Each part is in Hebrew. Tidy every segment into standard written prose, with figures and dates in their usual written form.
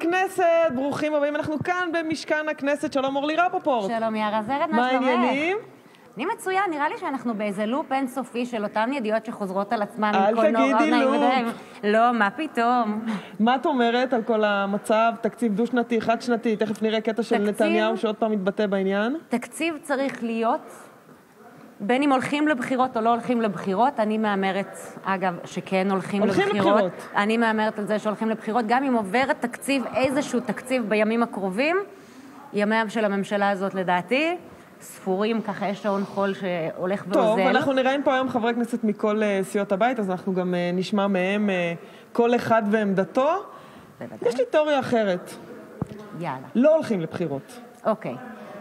הכנסת, ברוכים הבאים, אנחנו כאן במשכן הכנסת. שלום אורלי רפפורט. שלום יערה זרד, מה העניינים? אני מצוין, נראה לי שאנחנו באיזה לופ אינסופי של אותן ידיעות שחוזרות על עצמם. אל תגידי לופ. לא, מה פתאום? מה את אומרת על כל המצב, תקציב דו-שנתי, חד-שנתי, תכף נראה קטע של נתניהו שעוד פעם מתבטא בעניין? תקציב צריך להיות, בין אם הולכים לבחירות או לא הולכים לבחירות, אני מאמרת, אגב, שכן הולכים לבחירות. אני מאמרת על זה שהולכים לבחירות, גם אם עוברת תקציב, איזשהו תקציב בימים הקרובים, ימיה של הממשלה הזאת לדעתי, ספורים, ככה יש שעון חול שהולך ואוזל. טוב, אנחנו נראים פה היום חברי כנסת מכל סיעות הבית, אז אנחנו גם נשמע מהם כל אחד ועמדתו. יש לי תיאוריה אחרת. יאללה. לא הולכים לבחירות. אוקיי.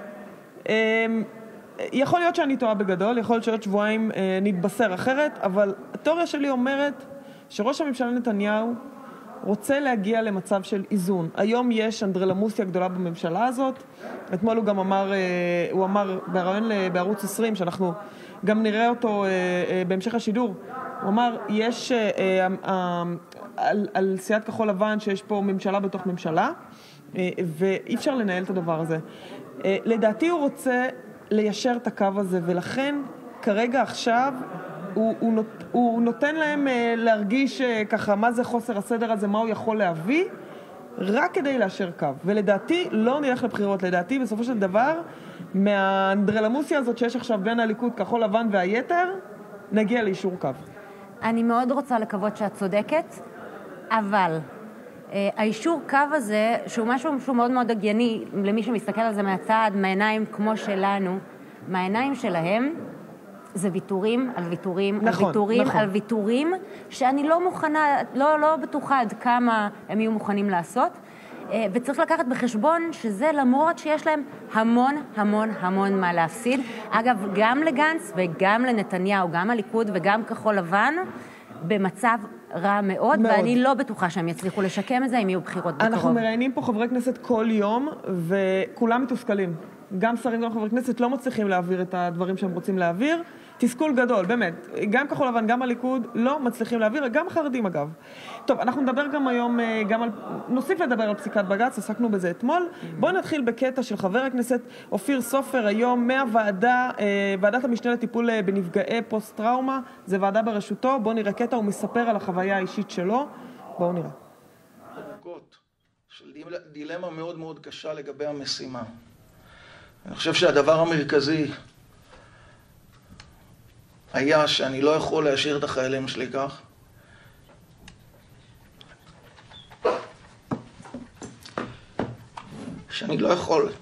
יכול להיות שאני טועה בגדול, יכול להיות שעוד שבועיים נתבשר אחרת, אבל התיאוריה שלי אומרת שראש הממשלה נתניהו רוצה להגיע למצב של איזון. היום יש אנדרלמוסיה גדולה בממשלה הזאת. אתמול הוא גם אמר ברעיון בערוץ 20, שאנחנו גם נראה אותו בהמשך השידור, הוא אמר, יש על סיעת כחול לבן שיש פה ממשלה בתוך ממשלה, ואי אפשר לנהל את הדבר הזה. לדעתי הוא רוצה ליישר את הקו הזה, ולכן כרגע עכשיו הוא נותן להם להרגיש ככה מה זה חוסר הסדר הזה, מה הוא יכול להביא, רק כדי לאשר קו. ולדעתי לא נלך לבחירות. לדעתי בסופו של דבר, מהאנדרלמוסיה הזאת שיש עכשיו בין הליכוד, כחול לבן והיתר, נגיע לאישור קו. אני מאוד רוצה לקוות שאת צודקת, אבל האישור קו הזה, שהוא משהו שהוא מאוד מאוד הגיוני, למי שמסתכל על זה מהצד, מהעיניים כמו שלנו, מהעיניים שלהם, זה ויתורים על ויתורים, נכון, על ויתורים, נכון. על ויתורים, שאני לא מוכנה, לא בטוחה עד כמה הם יהיו מוכנים לעשות, וצריך לקחת בחשבון שזה למרות שיש להם המון המון המון מה להפסיד. אגב, גם לגנץ וגם לנתניהו, גם הליכוד וגם כחול לבן, במצב רע מאוד, ואני לא בטוחה שהם יצליחו לשקם את זה אם יהיו בחירות בקרוב. אנחנו מראיינים פה חברי כנסת כל יום, וכולם מתוסכלים. גם שרים, גם חברי כנסת לא מצליחים להעביר את הדברים שהם רוצים להעביר. תסכול גדול, באמת. גם כחול לבן, גם הליכוד לא מצליחים להעביר, גם חרדים אגב. טוב, אנחנו נדבר גם היום, נוסיף לדבר על פסיקת בג"ץ, עסקנו בזה אתמול. בואו נתחיל בקטע של חבר הכנסת אופיר סופר היום ועדת המשנה לטיפול בנפגעי פוסט-טראומה, זה ועדה בראשותו. בואו נראה קטע, הוא מספר על החוויה האישית שלו. בואו נראה. של דילמה מאוד מאוד קשה לגבי המשימה. אני חושב שהדבר המרכזי היה שאני לא יכול להשאיר את החיילים שלי כך. שאני לא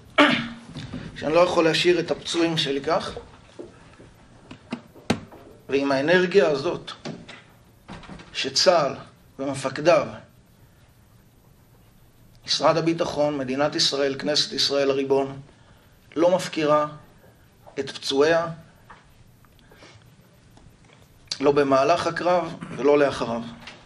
יכול להשאיר את הפצועים שלי כך. ועם האנרגיה הזאת שצה"ל ומפקדיו, משרד הביטחון, מדינת ישראל, כנסת ישראל הריבון, לא מפקירה את פצועיה, לא במהלך הקרב ולא לאחריו.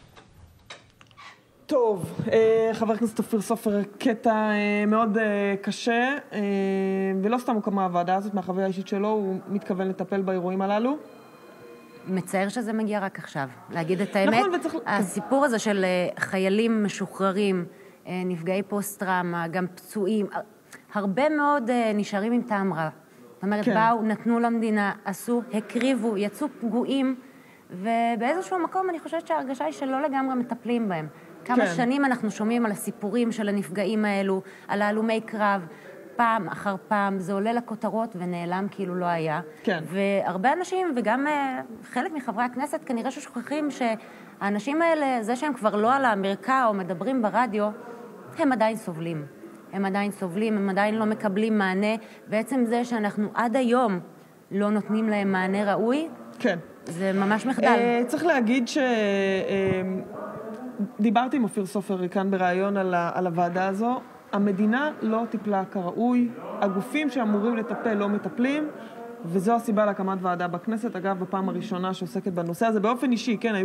טוב, חבר הכנסת אופיר סופר, קטע מאוד קשה, ולא סתם הוקמה הוועדה הזאת, מהחוויה האישית שלו, הוא מתכוון לטפל באירועים הללו. מצער שזה מגיע רק עכשיו. להגיד את האמת, נכון, וצריך... הסיפור הזה של חיילים משוחררים, נפגעי פוסט-טראומה, גם פצועים, הרבה מאוד נשארים עם טעם רע. זאת אומרת, באו, נתנו למדינה, עשו, הקריבו, יצאו פגועים, ובאיזשהו מקום אני חושבת שההרגשה היא שלא לגמרי מטפלים בהם. כמה שנים אנחנו שומעים על הסיפורים של הנפגעים האלו, על ההלומי קרב, פעם אחר פעם, זה עולה לכותרות ונעלם כאילו לא היה. כן. והרבה אנשים, וגם חלק מחברי הכנסת, כנראה ששוכחים שהאנשים האלה, זה שהם כבר לא על המרקע או מדברים ברדיו, הם עדיין סובלים. הם עדיין סובלים, הם עדיין לא מקבלים מענה. בעצם זה שאנחנו עד היום לא נותנים להם מענה ראוי, כן. זה ממש מחדל. צריך להגיד דיברתי עם אופיר סופר כאן ברעיון על הוועדה הזו. המדינה לא טיפלה כראוי, הגופים שאמורים לטפל לא מטפלים, וזו הסיבה להקמת ועדה בכנסת. אגב, בפעם הראשונה שעוסקת בנושא הזה, באופן אישי, כן,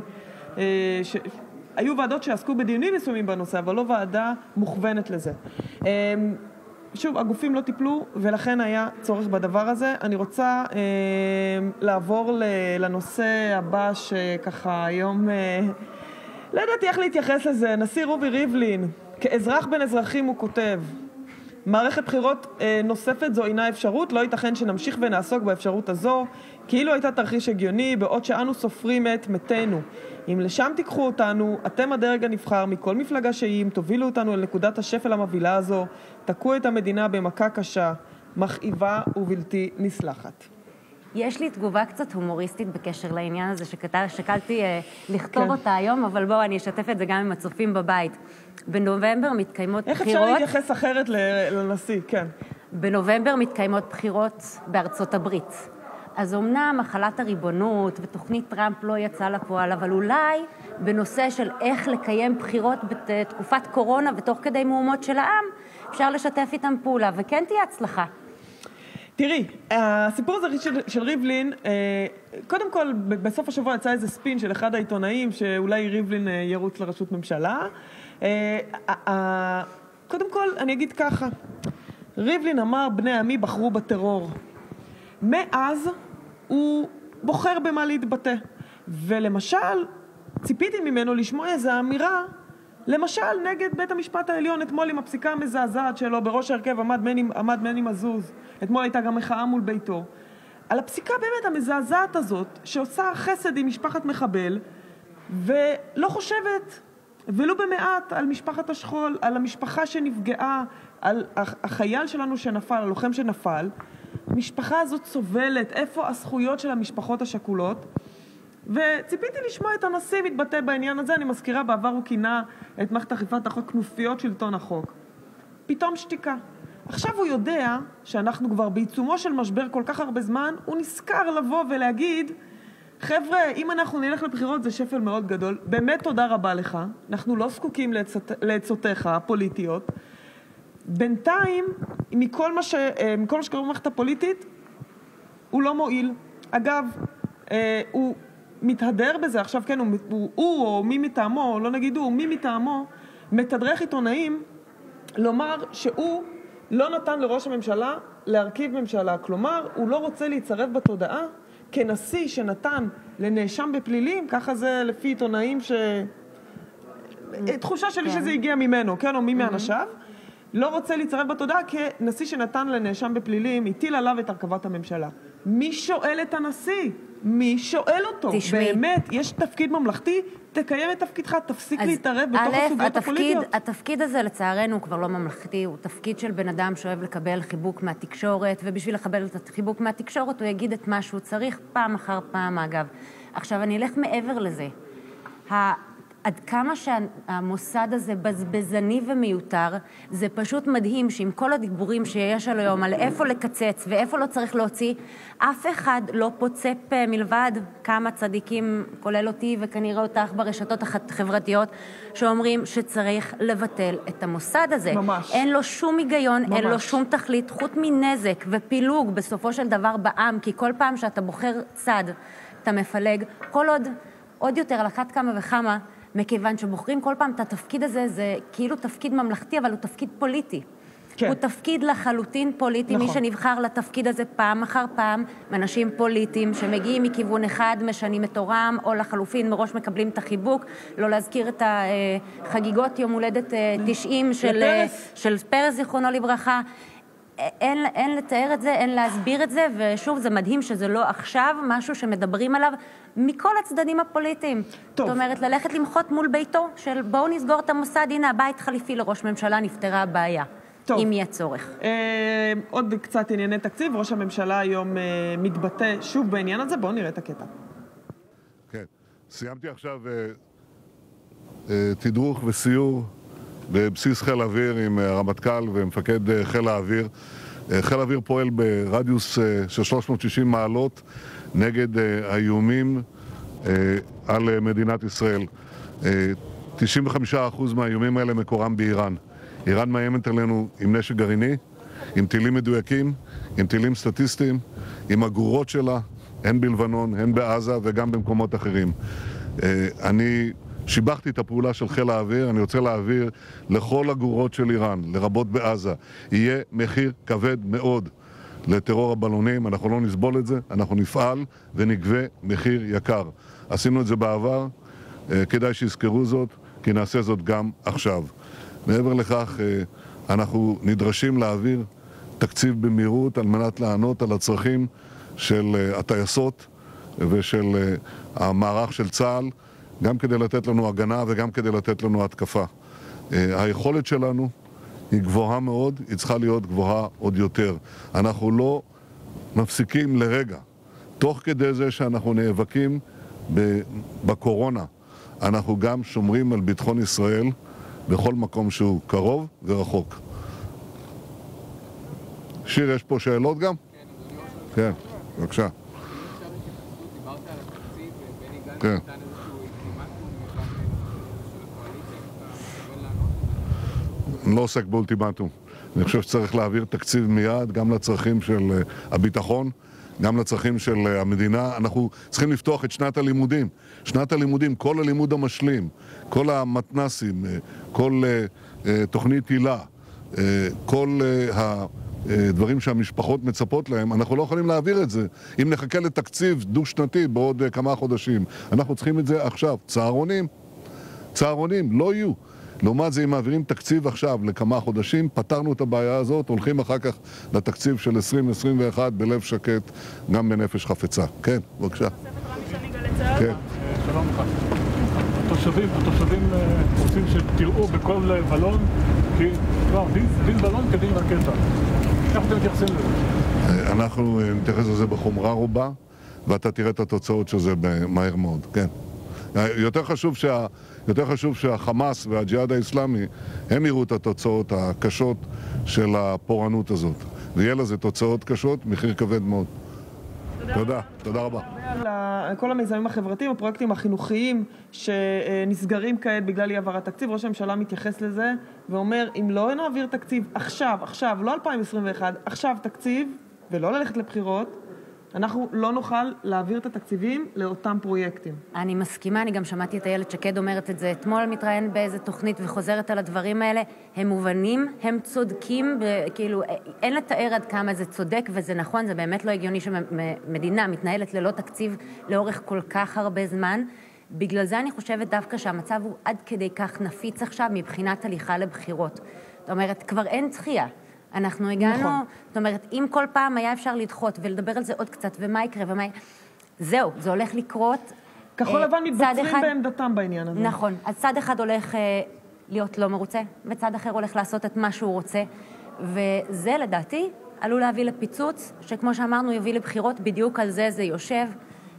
היו ועדות שעסקו בדיונים מסוימים בנושא, אבל לא ועדה מוכוונת לזה. שוב, הגופים לא טיפלו, ולכן היה צורך בדבר הזה. אני רוצה לעבור לנושא הבא שככה היום, לא ידעתי איך להתייחס לזה. נשיא רובי ריבלין כאזרח בין אזרחים הוא כותב, מערכת בחירות נוספת זו אינה אפשרות, לא ייתכן שנמשיך ונעסוק באפשרות הזו, כאילו הייתה תרחיש הגיוני, בעוד שאנו סופרים את מתינו. אם לשם תיקחו אותנו, אתם הדרג הנבחר מכל מפלגה שהיא, תובילו אותנו אל נקודת השפל המובילה הזו, תקעו את המדינה במכה קשה, מכאיבה ובלתי נסלחת. יש לי תגובה קצת הומוריסטית בקשר לעניין הזה, שקלתי לכתוב אותה היום, אבל בואו אני אשתף את זה גם עם הצופים בבית. בנובמבר מתקיימות בחירות... איך אפשר להתייחס אחרת לנשיא? כן. בנובמבר מתקיימות בחירות בארצות הברית. אז אומנם מחלת הריבונות ותוכנית טראמפ לא יצאה לפועל, אבל אולי בנושא של איך לקיים בחירות בתקופת קורונה ותוך כדי מהומות של העם, אפשר לשתף איתם פעולה, וכן תהיה הצלחה. תראי, הסיפור הזה של ריבלין, קודם כל, בסוף השבוע יצא איזה ספין של אחד העיתונאים, שאולי ריבלין ירוץ לראשות ממשלה. קודם כל, אני אגיד ככה, ריבלין אמר, בני עמי בחרו בטרור. מאז הוא בוחר במה להתבטא. ולמשל, ציפיתי ממנו לשמוע איזו אמירה, למשל נגד בית המשפט העליון, אתמול עם הפסיקה המזעזעת שלו, בראש ההרכב עמד מני מזוז, אתמול הייתה גם מחאה מול ביתו. על הפסיקה באמת המזעזעת הזאת, שעושה חסד עם משפחת מחבל, ולא חושבת, ולא במעט, על משפחת השכול, על המשפחה שנפגעה, על החייל שלנו שנפל, הלוחם שנפל. המשפחה הזאת סובלת, איפה הזכויות של המשפחות השכולות? וציפיתי לשמוע את הנשיא מתבטא בעניין הזה. אני מזכירה, בעבר הוא כינה את מערכת אכיפת החוק כנופיות שלטון החוק. פתאום שתיקה. עכשיו הוא יודע שאנחנו כבר בעיצומו של משבר כל כך הרבה זמן, הוא נזכר לבוא ולהגיד, חבר'ה, אם אנחנו נלך לבחירות זה שפל מאוד גדול, באמת תודה רבה לך, אנחנו לא זקוקים לעצותיך הפוליטיות. בינתיים, מכל מה שקורה במערכת הפוליטית, הוא לא מועיל. אגב, הוא מתהדר בזה, עכשיו כן, הוא או מי מטעמו, לא נגיד הוא, מי מטעמו, מתדרך עיתונאים לומר שהוא לא נתן לראש הממשלה להרכיב ממשלה. כלומר, הוא לא רוצה להצטרף בתודעה כנשיא שנתן לנאשם בפלילים, ככה זה לפי עיתונאים תחושה שלי שזה הגיע ממנו, כן, או מי מאנשיו, לא רוצה להצטרף בתודעה כנשיא שנתן לנאשם בפלילים, הטיל עליו את הרכבת הממשלה. מי שואל את הנשיא? מי שואל אותו? באמת, יש תפקיד ממלכתי, תקיים את תפקידך, תפסיק להתערב בתוך הסוגיות הפוליטיות. התפקיד הזה לצערנו הוא כבר לא ממלכתי, הוא תפקיד של בן אדם שאוהב לקבל חיבוק מהתקשורת, ובשביל לקבל את החיבוק מהתקשורת הוא יגיד את מה שהוא צריך פעם אחר פעם, אגב. עכשיו אני אלך מעבר לזה. עד כמה שהמוסד הזה בזבזני ומיותר, זה פשוט מדהים שעם כל הדיבורים שיש על היום על איפה לקצץ ואיפה לא צריך להוציא, אף אחד לא פוצה פה מלבד כמה צדיקים, כולל אותי וכנראה אותך ברשתות החברתיות, שאומרים שצריך לבטל את המוסד הזה. ממש. אין לו שום היגיון, ממש. אין לו שום תכלית, חוץ מנזק ופילוג בסופו של דבר בעם, כי כל פעם שאתה בוחר צד, אתה מפלג, כל עוד יותר על אחת כמה וכמה, מכיוון שבוחרים כל פעם את התפקיד הזה, זה כאילו תפקיד ממלכתי, אבל הוא תפקיד פוליטי. כן. הוא תפקיד לחלוטין פוליטי, נכון. מי שנבחר לתפקיד הזה פעם אחר פעם, אנשים פוליטיים שמגיעים מכיוון אחד, משנים את תורם, או לחלופין מראש מקבלים את החיבוק, לא להזכיר את החגיגות יום הולדת 90 של פרס זיכרונו לברכה. אין לתאר את זה, אין להסביר את זה, ושוב, זה מדהים שזה לא עכשיו משהו שמדברים עליו מכל הצדדים הפוליטיים. טוב. זאת אומרת, ללכת למחות מול ביתו של בואו נסגור את המוסד, הנה הבית חליפי לראש ממשלה, נפתרה הבעיה. טוב. אם יהיה צורך. עוד קצת ענייני תקציב, ראש הממשלה היום מתבטא שוב בעניין הזה, בואו נראה את הקטע. כן, סיימתי עכשיו תדרוך וסיור בבסיס חיל האוויר עם הרמטכ"ל ומפקד חיל האוויר. חיל האוויר פועל ברדיוס של 360 מעלות נגד האיומים על מדינת ישראל. 95% מהאיומים האלה מקורם באיראן. איראן מאיימת עלינו עם נשק גרעיני, עם טילים מדויקים, עם טילים סטטיסטיים, עם הגרורות שלה, הן בלבנון, הן בעזה וגם במקומות אחרים. אני שיבחתי את הפעולה של חיל האוויר, אני רוצה להעביר לכל הגרורות של איראן, לרבות בעזה. יהיה מחיר כבד מאוד לטרור הבלונים, אנחנו לא נסבול את זה, אנחנו נפעל ונגבה מחיר יקר. עשינו את זה בעבר, כדאי שיזכרו זאת, כי נעשה זאת גם עכשיו. מעבר לכך, אנחנו נדרשים להעביר תקציב במהירות על מנת לענות על הצרכים של הטייסות ושל המערך של צה"ל, גם כדי לתת לנו הגנה וגם כדי לתת לנו התקפה. היכולת שלנו היא גבוהה מאוד, היא צריכה להיות גבוהה עוד יותר. אנחנו לא מפסיקים לרגע. תוך כדי זה שאנחנו נאבקים בקורונה, אנחנו גם שומרים על ביטחון ישראל בכל מקום שהוא קרוב ורחוק. שיר, יש פה שאלות גם? כן, בבקשה. כן. אני לא עוסק באולטימטום. אני חושב שצריך להעביר תקציב מיד גם לצרכים של הביטחון, גם לצרכים של המדינה. אנחנו צריכים לפתוח את שנת הלימודים. שנת הלימודים, כל הלימוד המשלים, כל המתנסים, כל תוכנית הילה, כל הדברים שהמשפחות מצפות להם, אנחנו לא יכולים להעביר את זה אם נחכה לתקציב דו-שנתי בעוד כמה חודשים. אנחנו צריכים את זה עכשיו. צהרונים לא יהיו. לעומת זה, אם מעבירים תקציב עכשיו לכמה חודשים, פתרנו את הבעיה הזאת, הולכים אחר כך לתקציב של 2021 בלב שקט, גם בנפש חפצה. כן, בבקשה. כן. שלום לך. התושבים רוצים שתראו בכל בלון, כי בין בלון כדין רקטה. איך אתם מתייחסים לזה? אנחנו נתייחס לזה בחומרה רובה, ואתה תראה את התוצאות של זה מהר מאוד, כן. יותר חשוב שהחמאס והג'יהאד האסלאמי הם יראו את התוצאות הקשות של הפורענות הזאת. ויהיה לזה תוצאות קשות, מחיר כבד מאוד. תודה רבה. כל המיזמים החברתיים, הפרויקטים החינוכיים שנסגרים כעת בגלל אי העברת תקציב, ראש הממשלה מתייחס לזה ואומר, אם לא נעביר תקציב עכשיו, לא 2021, עכשיו תקציב, ולא ללכת לבחירות, אנחנו לא נוכל להעביר את התקציבים לאותם פרויקטים. אני מסכימה, אני גם שמעתי את איילת שקד אומרת את זה אתמול, מתראיין באיזה תוכנית וחוזרת על הדברים האלה. הם מובנים, הם צודקים, כאילו אין לתאר עד כמה זה צודק וזה נכון, זה באמת לא הגיוני שמדינה מתנהלת ללא תקציב לאורך כל כך הרבה זמן. בגלל זה אני חושבת דווקא שהמצב הוא עד כדי כך נפיץ עכשיו מבחינת הליכה לבחירות. זאת אומרת, כבר אין דחייה. אנחנו הגענו, נכון. זאת אומרת, אם כל פעם היה אפשר לדחות ולדבר על זה עוד קצת, ומה יקרה, זהו, זה הולך לקרות. כחול לבן מתבצרים בעמדתם בעניין הזה. נכון, אז צד אחד הולך להיות לא מרוצה, וצד אחר הולך לעשות את מה שהוא רוצה, וזה לדעתי עלול להביא לפיצוץ, שכמו שאמרנו, יביא לבחירות, בדיוק על זה יושב,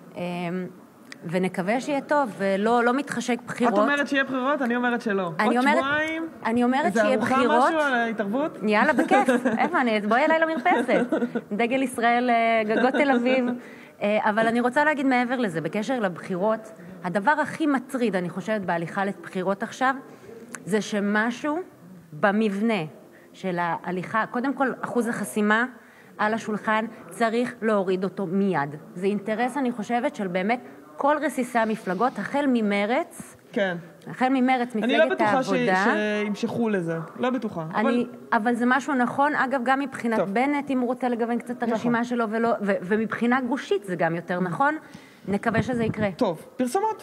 ונקווה שיהיה טוב, ולא מתחשק בחירות. את אומרת שיהיה בחירות, אני אומרת שלא. עוד שבועיים, אני אומרת שיהיה בחירות. איזה ארוחה משהו על ההתערבות? יאללה, בכיף. איפה אני? בואי אליי למרפסת. דגל ישראל, גגות תל אביב. אבל אני רוצה להגיד מעבר לזה, בקשר לבחירות, הדבר הכי מטריד, אני חושבת, בהליכה לבחירות עכשיו, זה שמשהו במבנה של ההליכה, קודם כל, אחוז החסימה על השולחן, צריך להוריד אותו מיד. זה אינטרס, אני חושבת, של באמת כל רסיסי המפלגות, החל ממרץ, כן. החל ממרץ, מפלגת העבודה. אני לא בטוחה שימשכו לזה, לא בטוחה. אבל זה משהו נכון, אגב, גם מבחינת בנט, אם הוא רוצה לגוון קצת את הרשימה שלו, ומבחינה גושית זה גם יותר נכון. נקווה שזה יקרה. טוב, פרסומות.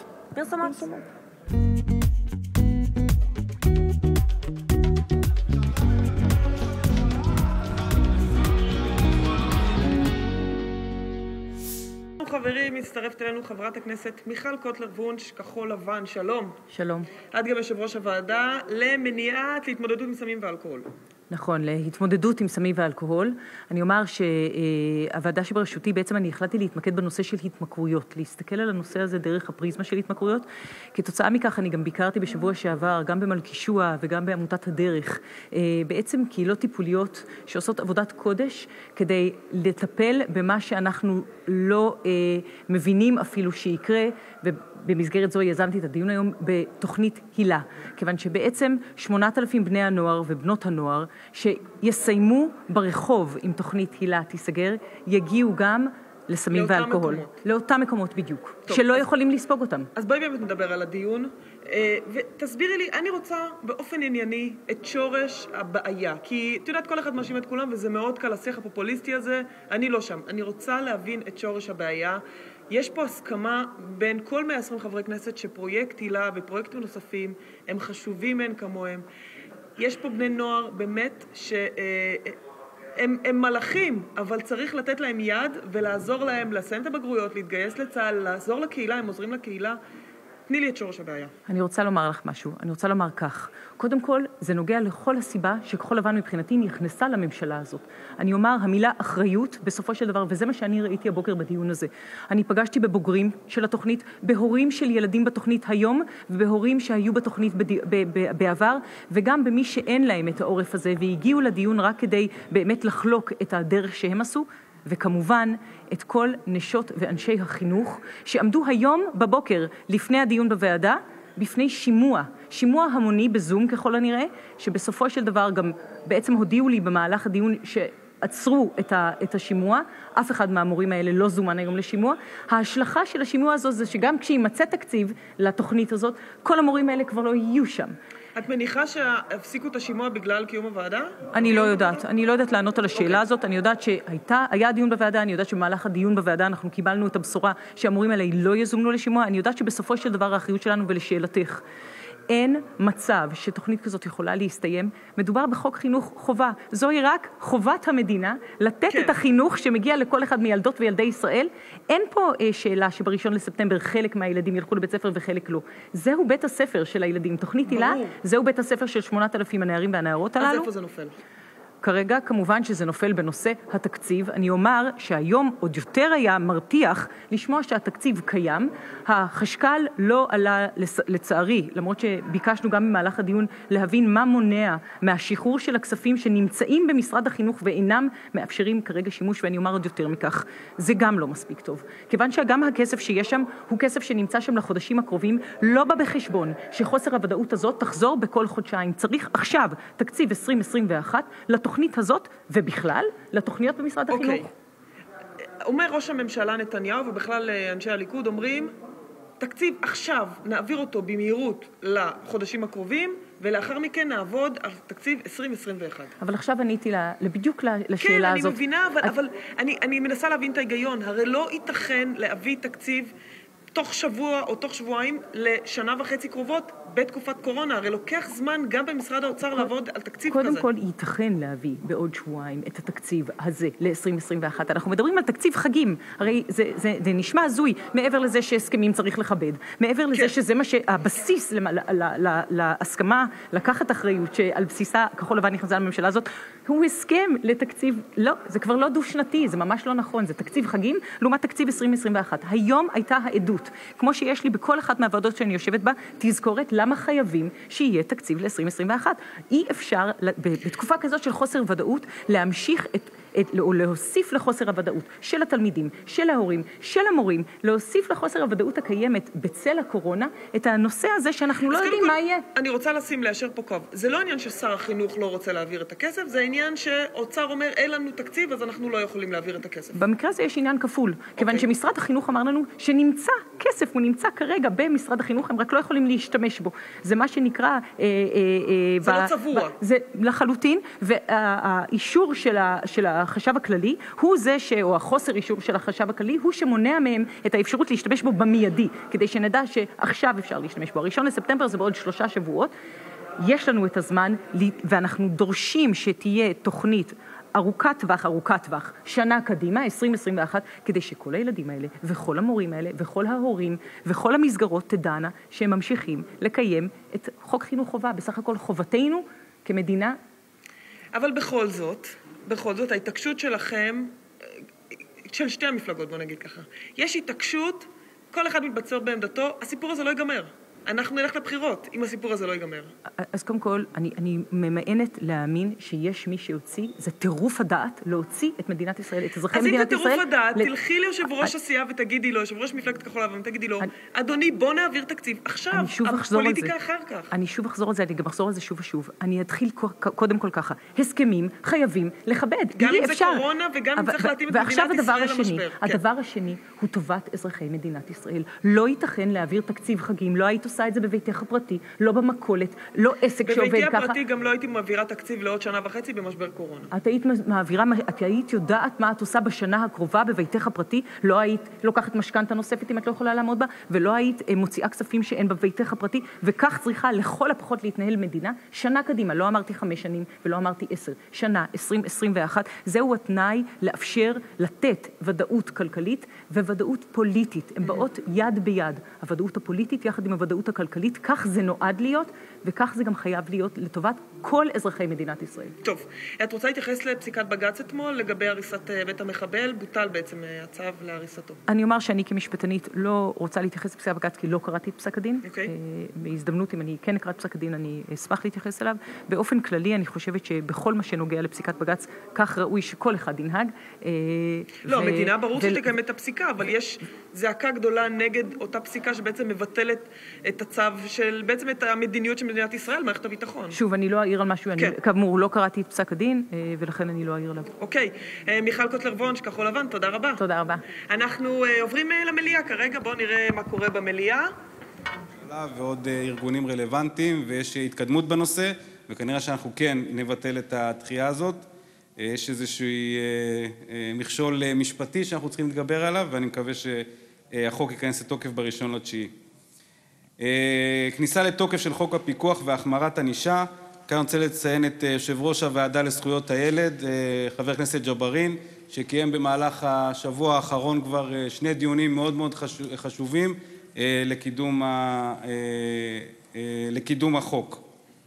חברים, מצטרפת אלינו חברת הכנסת מיכל קוטלר וונש, כחול לבן, שלום. שלום. את גם יושב ראש הוועדה להתמודדות עם סמים ואלכוהול. נכון, להתמודדות עם סמים ואלכוהול. אני אומר שהוועדה שבראשותי, בעצם אני החלטתי להתמקד בנושא של התמכרויות, להסתכל על הנושא הזה דרך הפריזמה של התמכרויות. כתוצאה מכך אני גם ביקרתי בשבוע שעבר, גם במלכישוע וגם בעמותת הדרך, בעצם קהילות טיפוליות שעושות עבודת קודש, כדי לטפל במה שאנחנו לא מבינים אפילו שיקרה, במסגרת זו יזמתי את הדיון היום בתוכנית הילה, כיוון שבעצם 8,000 בני הנוער ובנות הנוער שיסיימו ברחוב עם תוכנית הילה תיסגר, יגיעו גם לסמים ואלכוהול. לאותם מקומות בדיוק, שלא יכולים לספוג אותם. אז בואי באמת נדבר על הדיון, ותסבירי לי, אני רוצה באופן ענייני את שורש הבעיה, כי את יודעת, כל אחד מאשים את כולם, וזה מאוד קל, השיח הפופוליסטי הזה, אני לא שם. אני רוצה להבין את שורש הבעיה. יש פה הסכמה בין כל 120 חברי כנסת שפרויקט הילה ופרויקטים נוספים הם חשובים אין כמוהם. יש פה בני נוער באמת הם מלאכים, אבל צריך לתת להם יד ולעזור להם לסיים את הבגרויות, להתגייס לצה"ל, לעזור לקהילה, הם עוזרים לקהילה. תני לי את שורש הבעיה. אני רוצה לומר לך משהו, אני רוצה לומר כך. קודם כל, זה נוגע לכל הסיבה שכחול לבן מבחינתי נכנסה לממשלה הזאת. אני אומר, המילה אחריות בסופו של דבר, וזה מה שאני ראיתי הבוקר בדיון הזה. אני פגשתי בבוגרים של התוכנית, בהורים של ילדים בתוכנית היום, ובהורים שהיו בתוכנית בעבר, וגם במי שאין להם את העורף הזה, והגיעו לדיון רק כדי באמת לחלוק את הדרך שהם עשו, וכמובן את כל נשות ואנשי החינוך שעמדו היום בבוקר לפני הדיון בוועדה, בפני שימוע המוני בזום ככל הנראה, שבסופו של דבר גם בעצם הודיעו לי במהלך הדיון שעצרו את השימוע, אף אחד מהמורים האלה לא זומן היום לשימוע. ההשלכה של השימוע הזו זה שגם כשימצא תקציב לתוכנית הזאת, כל המורים האלה כבר לא יהיו שם. את מניחה שהפסיקו את השימוע בגלל קיום הוועדה? אני לא יודעת לענות על השאלה הזאת. אני יודעת שהיה דיון בוועדה, אני יודעת שבמהלך הדיון בוועדה אנחנו קיבלנו את הבשורה שהמורים האלה לא יזומנו לשימוע. אני יודעת שבסופו של דבר האחריות שלנו, ולשאלתך, אין מצב שתוכנית כזאת יכולה להסתיים. מדובר בחוק חינוך חובה. זוהי רק חובת המדינה לתת את החינוך שמגיע לכל אחד מילדות וילדי ישראל. אין פה שאלה שבראשון לספטמבר חלק מהילדים ילכו לבית ספר וחלק לא. זהו בית הספר של הילדים. תוכנית הילה, זהו בית הספר של 8,000 הנערים והנערות הללו. אז איפה זה נופל? כרגע כמובן שזה נופל בנושא התקציב. אני אומר שהיום עוד יותר היה מרתיח לשמוע שהתקציב קיים. החשכ"ל לא עלה לצערי, למרות שביקשנו גם במהלך הדיון להבין מה מונע מהשחרור של הכספים שנמצאים במשרד החינוך ואינם מאפשרים כרגע שימוש, ואני אומר עוד יותר מכך, זה גם לא מספיק טוב. כיוון שגם הכסף שיש שם הוא כסף שנמצא שם לחודשים הקרובים, לא בא בחשבון שחוסר הוודאות הזאת תחזור בכל חודשיים. צריך עכשיו תקציב 2021 לתוכנית הזאת, ובכלל, לתוכניות במשרד החינוך. אומר ראש הממשלה נתניהו, ובכלל אנשי הליכוד אומרים, תקציב עכשיו נעביר אותו במהירות לחודשים הקרובים, ולאחר מכן נעבוד על תקציב 2021. אבל עכשיו עניתי בדיוק לשאלה הזאת. כן, אני מבינה, אבל אני מנסה להבין את ההיגיון. הרי לא ייתכן להביא תקציב תוך שבוע או תוך שבועיים לשנה וחצי קרובות בתקופת קורונה. הרי לוקח זמן גם במשרד האוצר לעבוד על תקציב כזה. קודם כל ייתכן להביא בעוד שבועיים את התקציב הזה ל-2021. אנחנו מדברים על תקציב חגים. הרי זה נשמע הזוי, מעבר לזה שהסכמים צריך לכבד. מעבר לזה שזה מה שהבסיס להסכמה, לקחת אחריות שעל בסיסה כחול לבן נכנסה לממשלה הזאת, הוא הסכם לתקציב, לא, זה כבר לא דו-שנתי, זה ממש לא נכון, זה תקציב חגים לעומת תקציב 2021. היום הייתה העדות, כמו שיש לי בכל אחת מהוועדות שאני יושבת בה, תזכורת למה חייבים שיהיה תקציב ל-2021. אי אפשר בתקופה כזאת של חוסר ודאות להמשיך או להוסיף לחוסר הוודאות של התלמידים, של ההורים, של המורים, להוסיף לחוסר הוודאות הקיימת בצל הקורונה את הנושא הזה שאנחנו לא יודעים מה יהיה. אני רוצה ליישר פה קו. זה לא עניין ששר החינוך לא רוצה להעביר את הכסף, זה עניין שאוצר אומר אין לנו תקציב אז אנחנו לא יכולים להעביר את הכסף. במקרה הזה יש עניין כפול, כיוון שמשרד החינוך אמר לנו שנמצא כסף, הוא נמצא כרגע במשרד החינוך, הם רק לא יכולים להשתמש בו. זה מה שנקרא זה לא צבוע. זה לחלוטין, והאישור של החשב הכללי הוא זה או החוסר אישור של החשב הכללי הוא שמונע מהם את האפשרות להשתמש בו במיידי, כדי שנדע שעכשיו אפשר להשתמש בו. הראשון לספטמבר זה בעוד 3 שבועות. יש לנו את הזמן ואנחנו דורשים שתהיה תוכנית ארוכת טווח, שנה קדימה, 2021, כדי שכל הילדים האלה וכל המורים האלה וכל ההורים וכל המסגרות תדענה שהם ממשיכים לקיים את חוק חינוך חובה. בסך הכל חובתנו כמדינה. אבל בכל זאת, ההתעקשות שלכם, של שתי המפלגות, בוא נגיד ככה, יש התעקשות, כל אחד מתבצר בעמדתו, הסיפור הזה לא ייגמר. אנחנו נלך לבחירות, אם הסיפור הזה לא ייגמר. אז קודם כל, אני ממאנת להאמין שיש מי שיוציא, זה טירוף הדעת להוציא את מדינת ישראל, את אזרחי מדינת ישראל. אז אם זה טירוף הדעת, תלכי ליושב ראש הסיעה ותגידי לו, יושב ראש מפלגת כחול לבן, תגידי לו, אדוני, בוא נעביר תקציב עכשיו, הפוליטיקה אחר כך. אני שוב אחזור על זה, אני גם אחזור על זה שוב ושוב. אני אתחיל קודם כל ככה, הסכמים חייבים לכבד. גם אם זה קורונה וגם אם צריך להתאים את מדינת ישראל למשבר. הדבר השני הוא טובת אזרחי מדינת ישראל. לא ייתכן להעביר תקציב חגים, לא היית עושה את זה בביתך הפרטי, לא במכולת, לא עסק שעובד ככה. בביתי הפרטי גם לא הייתי מעבירה תקציב לעוד 1.5 שנה במשבר קורונה. את היית מעבירה, את היית יודעת מה את עושה בשנה הקרובה בביתך הפרטי, לא היית לוקחת משכנתה נוספת אם את לא יכולה לעמוד בה, ולא היית מוציאה כספים שאין בביתך הפרטי, וכך צריכה לכל הפחות להתנהל מדינה שנה קדימה, לא אמרתי 5 שנים ולא אמרתי 10, שנה, 2021, זהו התנאי לאפשר לתת ודאות כלכלית וודאות פוליטית, הן באות יד ביד, הוודאות הפוליטית יחד עם הוודאות הכלכלית, כך זה נועד להיות, וכך זה גם חייב להיות לטובת כל אזרחי מדינת ישראל. טוב, את רוצה להתייחס לפסיקת בג"ץ אתמול לגבי הריסת בית המחבל, בוטל בעצם הצו להריסתו. אני אומר שאני כמשפטנית לא רוצה להתייחס לפסיקת בג"ץ כי לא קראתי את פסק הדין. בהזדמנות, אם אני כן אקרא את פסק הדין, אני אשמח להתייחס אליו. באופן כללי, אני חושבת שבכל מה שנוגע לפסיקת בג"ץ, כך ראוי שכל אחד ינהג. לא, המדינה ברור שתקיים את הפסיקה, אבל יש זעקה גדולה נגד אותה פסיקה שבעצם מבטלת את הצו של, בעצם את המדיניות של מדינת ישראל, מערכת הביטחון. שוב, אני לא אעיר על משהו, אני כאמור לא קראתי את פסק הדין, ולכן אני לא אעיר עליו. אוקיי, מיכל קוטלר-וונש, כחול לבן, תודה רבה. תודה רבה. אנחנו עוברים למליאה כרגע, בואו נראה מה קורה במליאה. ועוד ארגונים רלוונטיים, ויש התקדמות בנושא, וכנראה שאנחנו כן נבטל את התחייה הזאת. יש איזשהו מכשול משפטי שאנחנו צריכים להתגבר עליו, ואני מקווה שהחוק ייכנס לתוקף ב1.9. כניסה לתוקף של חוק הפיקוח והחמרת ענישה, כאן אני רוצה לציין את יושב ראש הוועדה לזכויות הילד, חבר הכנסת ג'בארין, שקיים במהלך השבוע האחרון כבר 2 דיונים מאוד מאוד חשובים לקידום החוק.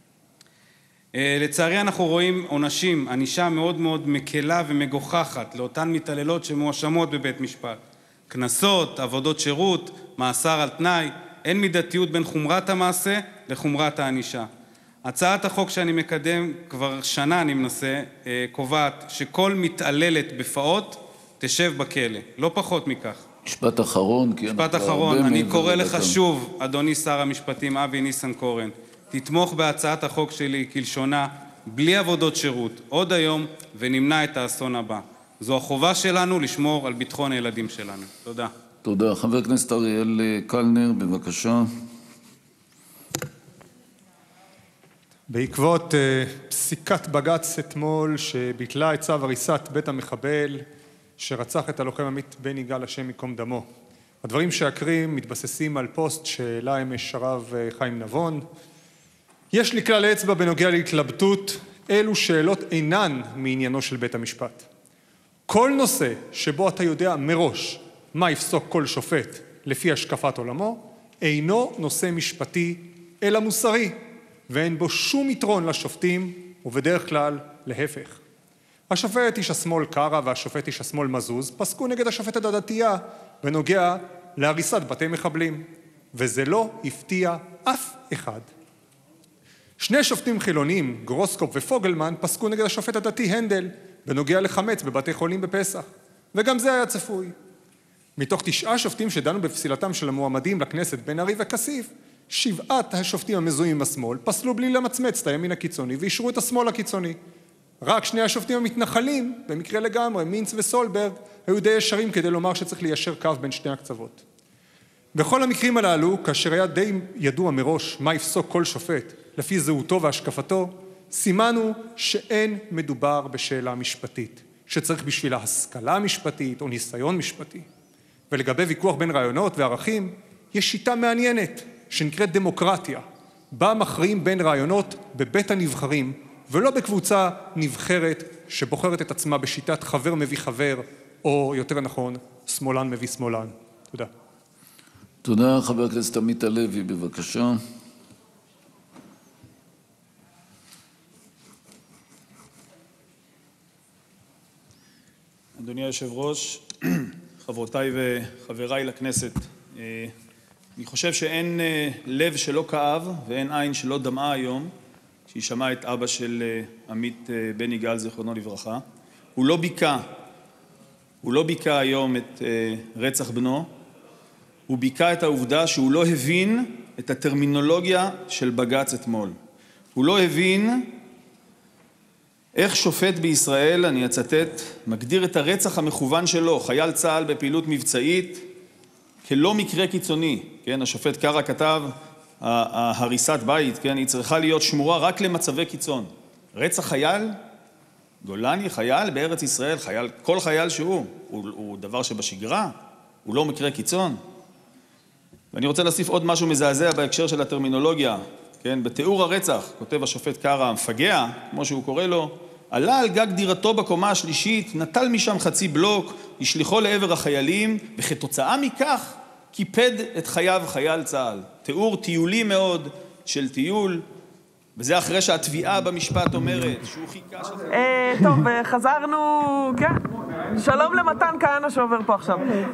לצערי אנחנו רואים ענישה מאוד מאוד מקלה ומגוחכת לאותן מתעללות שמואשמות בבית משפט. קנסות, עבודות שירות, מאסר על תנאי, אין מידתיות בין חומרת המעשה לחומרת הענישה. הצעת החוק שאני מקדם, כבר שנה אני מנסה, קובעת שכל מתעללת בפעוט תשב בכלא, לא פחות מכך. משפט אחרון, משפט אחרון, אני קורא לך שוב, אדוני שר המשפטים אבי ניסנקורן, תתמוך בהצעת החוק שלי כלשונה, בלי עבודות שירות, עוד היום, ונמנע את האסון הבא. זו החובה שלנו לשמור על ביטחון הילדים שלנו. תודה. תודה. חבר הכנסת אריאל קלנר, בבקשה. בעקבות פסיקת בג"ץ אתמול שביטלה את צו הריסת בית המחבל שרצח את הלוחם עמית בן יגאל השם ייקום דמו. הדברים שאקריא מתבססים על פוסט שהעלה אמש הרב חיים נבון. יש לי כלל אצבע בנוגע להתלבטות, אלו שאלות אינן מעניינו של בית המשפט. כל נושא שבו אתה יודע מראש מה יפסוק כל שופט לפי השקפת עולמו, אינו נושא משפטי אלא מוסרי, ואין בו שום יתרון לשופטים, ובדרך כלל להפך. השופט איש השמאל קרא והשופט איש השמאל מזוז פסקו נגד השופטת הדתייה בנוגע להריסת בתי מחבלים, וזה לא הפתיע אף אחד. 2 שופטים חילונים, גרוסקופ ופוגלמן, פסקו נגד השופט הדתי הנדל בנוגע לחמץ בבתי חולים בפסח, וגם זה היה צפוי. מתוך 9 שופטים שדנו בפסילתם של המועמדים לכנסת בן ארי וכסיף, 7 השופטים המזוהים עם השמאל פסלו בלי למצמץ את הימין הקיצוני ואישרו את השמאל הקיצוני. רק 2 השופטים המתנחלים, במקרה לגמרי, מינץ וסולברג, היו די ישרים כדי לומר שצריך ליישר קו בין 2 הקצוות. בכל המקרים הללו, כאשר היה די ידוע מראש מה יפסוק כל שופט לפי זהותו והשקפתו, סימנו שאין מדובר בשאלה משפטית, שצריך בשבילה השכלה משפטית או ניסיון משפטי. ולגבי ויכוח בין רעיונות וערכים, יש שיטה מעניינת שנקראת דמוקרטיה, בה מכריעים בין רעיונות בבית הנבחרים, ולא בקבוצה נבחרת שבוחרת את עצמה בשיטת חבר מביא חבר, או יותר נכון, שמאלן מביא שמאלן. תודה. תודה. חבר הכנסת עמית הלוי, בבקשה. אדוני היושב ראש, חברותיי וחבריי לכנסת, אני חושב שאין לב שלא כאב ואין עין שלא דמעה היום שהיא שמעה את אבא של עמית בן יגאל זיכרונו לברכה. הוא לא ביקה היום את רצח בנו, הוא ביקה את העובדה שהוא לא הבין את הטרמינולוגיה של בג"ץ אתמול. הוא לא הבין איך שופט בישראל, אני אצטט, מגדיר את הרצח המכוון שלו, חייל צה"ל בפעילות מבצעית, כלא מקרה קיצוני. כן, השופט קרא כתב, הריסת בית, כן, היא צריכה להיות שמורה רק למצבי קיצון. רצח חייל, גולני, חייל בארץ ישראל, כל חייל הוא דבר שבשגרה, הוא לא מקרה קיצון. ואני רוצה להוסיף עוד משהו מזעזע בהקשר של הטרמינולוגיה, כן, בתיאור הרצח, כותב השופט קרא, המפגע, כמו שהוא קורא לו, עלה על גג דירתו בקומה השלישית, נטל משם חצי בלוק, השליחו לעבר החיילים, וכתוצאה מכך קיפד את חייו חייל צה"ל. תיאור טיולי מאוד של טיול, וזה אחרי שהתביעה במשפט אומרת שהוא חיכה שזה... טוב, חזרנו, כן. שלום למתן כהנא שעובר פה עכשיו.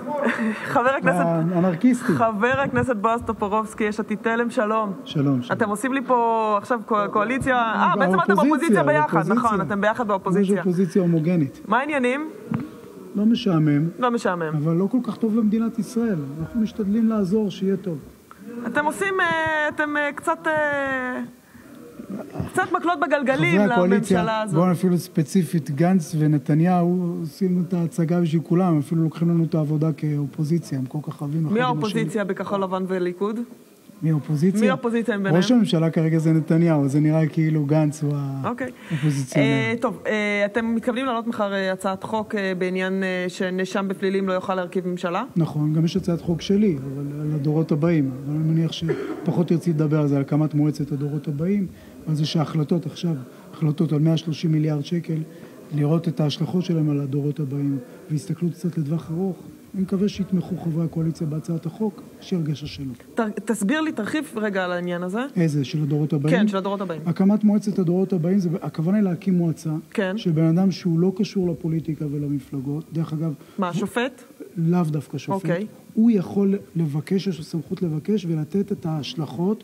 חבר הכנסת בועז טופורובסקי, יש עתיד תלם, שלום. שלום. אתם עושים לי פה עכשיו קואליציה, בעצם אתם אופוזיציה ביחד, נכון, אתם ביחד באופוזיציה. יש אופוזיציה הומוגנית. מה העניינים? לא משעמם. לא משעמם. אבל לא כל כך טוב למדינת ישראל. אנחנו משתדלים לעזור שיהיה טוב. אתם עושים, אתם קצת מקלות בגלגלים לממשלה הזאת. בואו אפילו ספציפית, גנץ ונתניהו עושים את ההצגה בשביל כולם, אפילו לוקחים לנו את העבודה כאופוזיציה, הם כל כך אוהבים. מי האופוזיציה בכחול לבן וליכוד? מי האופוזיציה? מי האופוזיציה הם ביניהם? ראש הממשלה כרגע זה נתניהו, זה נראה כאילו גנץ הוא האופוזיציונר. טוב, אתם מתכוונים לעלות מחר הצעת חוק בעניין שנאשם בפלילים לא יוכל להרכיב ממשלה? נכון, גם יש הצעת חוק שלי, אבל על הדורות הבאים. אבל אני מניח שפחות תרצי לדבר על זה, על הקמת מועצת הדורות הבאים, על זה שההחלטות עכשיו, החלטות על 130 מיליארד שקל, לראות את ההשלכות שלהם על הדורות הבאים, והסתכלות קצת לטווח ארוך. אני מקווה שיתמכו חברי הקואליציה בהצעת החוק, שהרגשה שלו. תסביר לי, תרחיב רגע על העניין הזה. איזה? של הדורות הבאים? כן, של הדורות הבאים. הקמת מועצת הדורות הבאים, הכוונה היא להקים מועצה, של בן אדם שהוא לא קשור לפוליטיקה ולמפלגות. דרך אגב... מה, שופט? לאו דווקא שופט. אוקיי. הוא יכול לבקש, יש לו סמכות לבקש ולתת את ההשלכות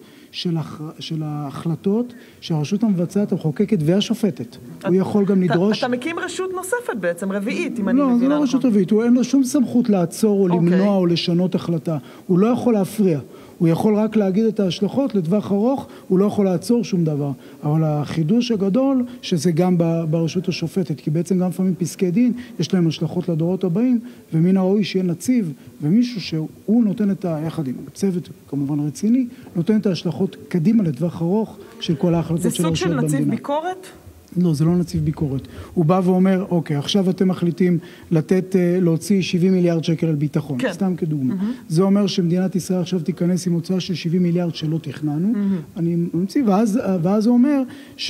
של ההחלטות שהרשות המבצעת, המחוקקת והשופטת. הוא יכול גם לדרוש... אתה מקים רשות נוספת בעצם, רביעית, אם אני מבינה. לא, זה לא רשות רביעית, אין לו שום סמכות לעצור או למנוע או לשנות החלטה. הוא לא יכול להפריע. הוא יכול רק להגיד את ההשלכות לטווח ארוך, הוא לא יכול לעצור שום דבר. אבל החידוש הגדול, שזה גם ברשות השופטת, כי בעצם גם לפעמים פסקי דין, יש להם השלכות לדורות הבאים, ומן הראוי שיהיה נציב, ומישהו שהוא נותן את יחד עם צוות, כמובן רציני, נותן את ההשלכות קדימה לטווח ארוך של כל ההחלטות של הרשויות במדינה. זה סוג של נציב ביקורת? לא, זה לא נציב ביקורת. הוא בא ואומר, אוקיי, עכשיו אתם מחליטים להוציא 70 מיליארד שקל על ביטחון. כן. סתם כדוגמה. זה אומר שמדינת ישראל עכשיו תיכנס עם הוצאה של 70 מיליארד שלא תכננו. אני ממציא, ואז הוא אומר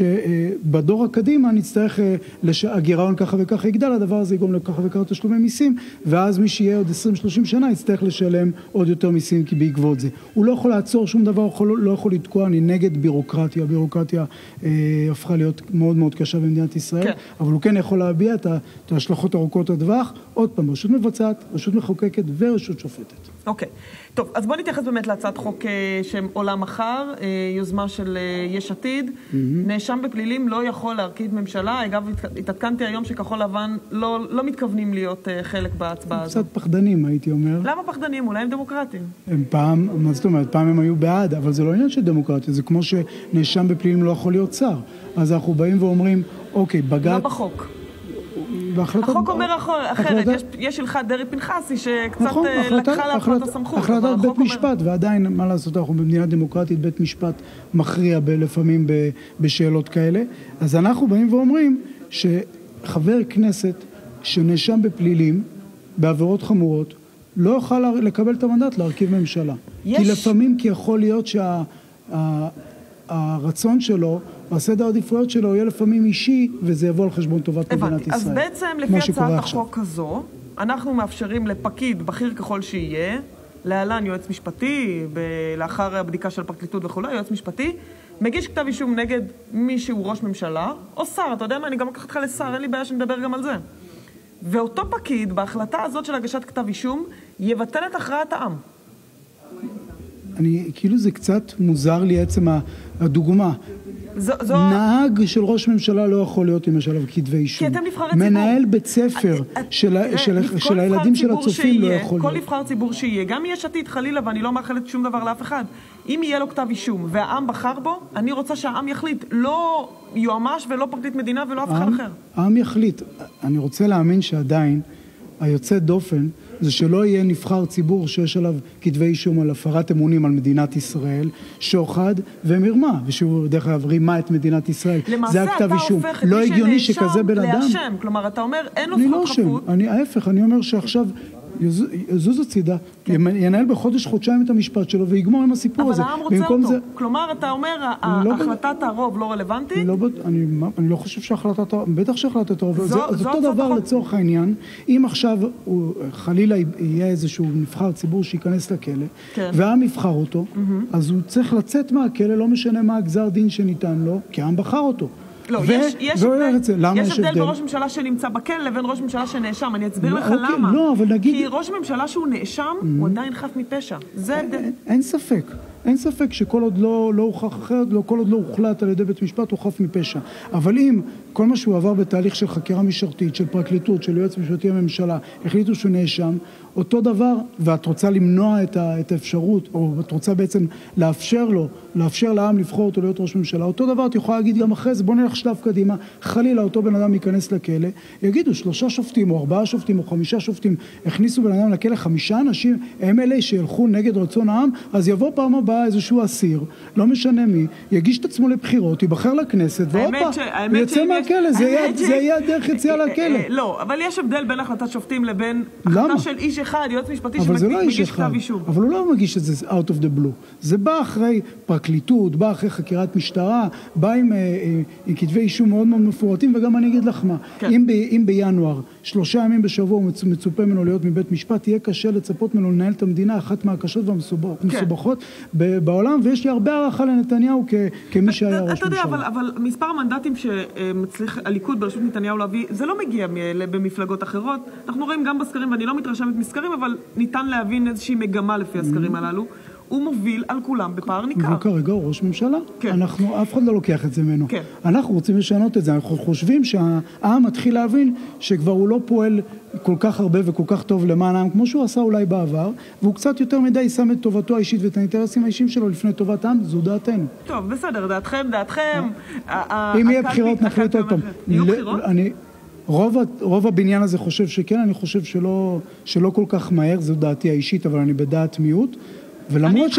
שבדור הקדימה נצטרך, הגירעון ככה וככה יגדל, הדבר הזה יגרום לככה וככה תשלומי מיסים, ואז מי שיהיה עוד 20-30 שנה יצטרך לשלם עוד יותר מיסים כי בעקבות זה. הוא לא יכול לעצור שום דבר, לא יכול לתקוע, אני נגד בירוקרטיה. בירוקרטיה הפכה להיות מאוד מאוד קשה במדינת ישראל, כן. אבל הוא כן יכול להביע את ההשלכות ארוכות הטווח, עוד פעם, רשות מבצעת, רשות מחוקקת ורשות שופטת. אוקיי. טוב, אז בוא נתייחס באמת להצעת חוק שעולה מחר, יוזמה של יש עתיד. נאשם בפלילים לא יכול להרכיב ממשלה. אגב, התעדכנתי היום שכחול לבן לא מתכוונים להיות חלק בהצבעה הזאת. קצת פחדנים, הייתי אומר. למה פחדנים? אולי הם דמוקרטים. הם פעם, מה זאת אומרת, פעם הם היו בעד, אבל זה לא עניין של דמוקרטיה, זה כמו שנאשם בפלילים לא יכול להיות שר. אז אנחנו באים ואומרים, אוקיי, בג"ץ... לא בחוק. החוק אומר אחרת, יש הלכת דרעי פנחסי שקצת לקחה לעצמה את הסמכות. החלטת בית משפט, ועדיין, מה לעשות, אנחנו במדינה דמוקרטית, בית משפט מכריע לפעמים בשאלות כאלה. אז אנחנו באים ואומרים שחבר כנסת שנאשם בפלילים, בעבירות חמורות, לא יוכל לקבל את המנדט להרכיב ממשלה. כי לפעמים, כי יכול להיות שהרצון שלו, הסדר העדיפויות שלו יהיה לפעמים אישי, וזה יבוא על חשבון טובת מדינת ישראל. אז בעצם לפי הצעת החוק הזו, אנחנו מאפשרים לפקיד בכיר ככל שיהיה, להלן יועץ משפטי, לאחר הבדיקה של הפרקליטות וכו', יועץ משפטי, מגיש כתב אישום נגד מי שהוא ראש ממשלה, או שר, אתה יודע מה, אני גם לקחת לך לשר, אין לי בעיה שנדבר גם על זה. ואותו פקיד, בהחלטה הזאת של הגשת כתב אישום, יבטל את הכרעת העם. כאילו זה קצת מוזר לי עצם הדוגמה. נהג של ראש ממשלה לא יכול להיות עם השלב כתבי אישום. כי אתם נבחרי ציבור. מנהל בית ספר של הילדים של הצופים לא יכול להיות. כל נבחר ציבור שיהיה, גם יש עתיד חלילה, ואני לא מאחלת שום דבר לאף אחד. אם יהיה לו כתב אישום והעם בחר בו, אני רוצה שהעם יחליט, לא יועמ"ש ולא פרקליט מדינה ולא אף אחד אחר. העם יחליט. אני רוצה להאמין שעדיין היוצא דופן זה שלא יהיה נבחר ציבור שיש עליו כתבי אישום על הפרת אמונים על מדינת ישראל, שוחד ומרמה, ושהוא דרך אגב רימה את מדינת ישראל. זה הכתב אישום. לא הגיוני שכזה בן אדם. לאשם, כלומר אתה אומר אין לו זכות חפות. ההפך, אני אומר שעכשיו יזוז הצידה, ינהל בחודש חודשיים את המשפט שלו ויגמור עם הסיפור הזה. אבל העם רוצה אותו. כלומר, אתה אומר, החלטת הרוב לא רלוונטית? אני לא חושב שהחלטת הרוב, בטח שהחלטת הרוב, זה אותו דבר לצורך העניין. אם עכשיו חלילה יהיה איזשהו נבחר ציבור שייכנס לכלא, והעם יבחר אותו, אז הוא צריך לצאת מהכלא, לא משנה מה הגזר דין שניתן לו, כי העם בחר אותו. לא, יש הבדל בראש ממשלה שנמצא בכלא לבין ראש ממשלה שנאשם. אני אסביר לך למה. כי ראש ממשלה שהוא נאשם, הוא עדיין חף מפשע. זה הבדל. אין ספק. אין ספק שכל עוד לא הוכח אחרת, כל עוד לא הוחלט על ידי בית משפט, הוא חף מפשע. אבל אם כל מה שהוא עבר בתהליך של חקירה משטרתית, של פרקליטות, של יועץ משפטי הממשלה, החליטו שהוא נאשם, אותו דבר, ואת רוצה למנוע את האפשרות, או את רוצה בעצם לאפשר לעם לבחור אותו להיות ראש ממשלה, אותו דבר את יכולה להגיד גם אחרי זה, בוא נלך שלב קדימה, חלילה אותו בן אדם ייכנס לכלא, יגידו 3 שופטים או 4 שופטים או 5 שופטים, הכניסו בן אדם לכלא, 5 אנשים, הם אלה שילכו נגד רצון העם, אז יבוא פעם הבאה איזשהו אסיר, לא משנה מי, יגיש את עצמו לבחירות, ייבחר לכנסת, והוא יצא מהכלא, זה יהיה דרך יציאה לכלא. לא, אבל יש הבדל בין החלטת שופטים לבין החלטה של איש אחד, יועץ משפטי שמגיש כתב אישום. אבל הוא לא מגיש את זה out of the blue. זה בא אחרי פרקליטות, בא אחרי חקירת משטרה, בא עם כתבי אישום מאוד מאוד מפורטים, וגם אני אגיד לך מה, אם בינואר 3 ימים בשבוע הוא מצופה ממנו להיות מבית משפט, יהיה קשה לצפות ממנו לנהל את המדינה, אחת מהקשות והמסובכות בעולם, ויש לי הרבה הערכה לנתניהו כמי שהיה ראש ממשלה. אתה יודע, אבל מספר המנדטים שמצליח הליכוד בראשות נתניהו להביא, זה לא מגיע במפלגות אחרות. אנחנו רואים גם בסקרים, ואני לא מתרשמת מסקרים, אבל ניתן להבין איזושהי מגמה לפי הסקרים הללו. הוא מוביל על כולם בפער ניכר. וכרגע הוא ראש ממשלה. אף אחד לא לוקח את זה ממנו. אנחנו רוצים לשנות את זה. אנחנו חושבים שהעם מתחיל להבין שכבר הוא לא פועל כל כך הרבה וכל כך טוב למען העם, כמו שהוא עשה אולי בעבר, והוא קצת יותר מדי שם את טובתו האישית ואת האינטרסים האישיים שלו לפני טובת העם, זו דעתנו. טוב, בסדר, דעתכם. אם יהיה בחירות, נחליט עוד פעם. יהיו בחירות? רוב הבניין הזה חושב שכן, אני חושב שלא כל כך מהר, זו דעתי האישית, אבל אני בדעת מיעוט. ולמרות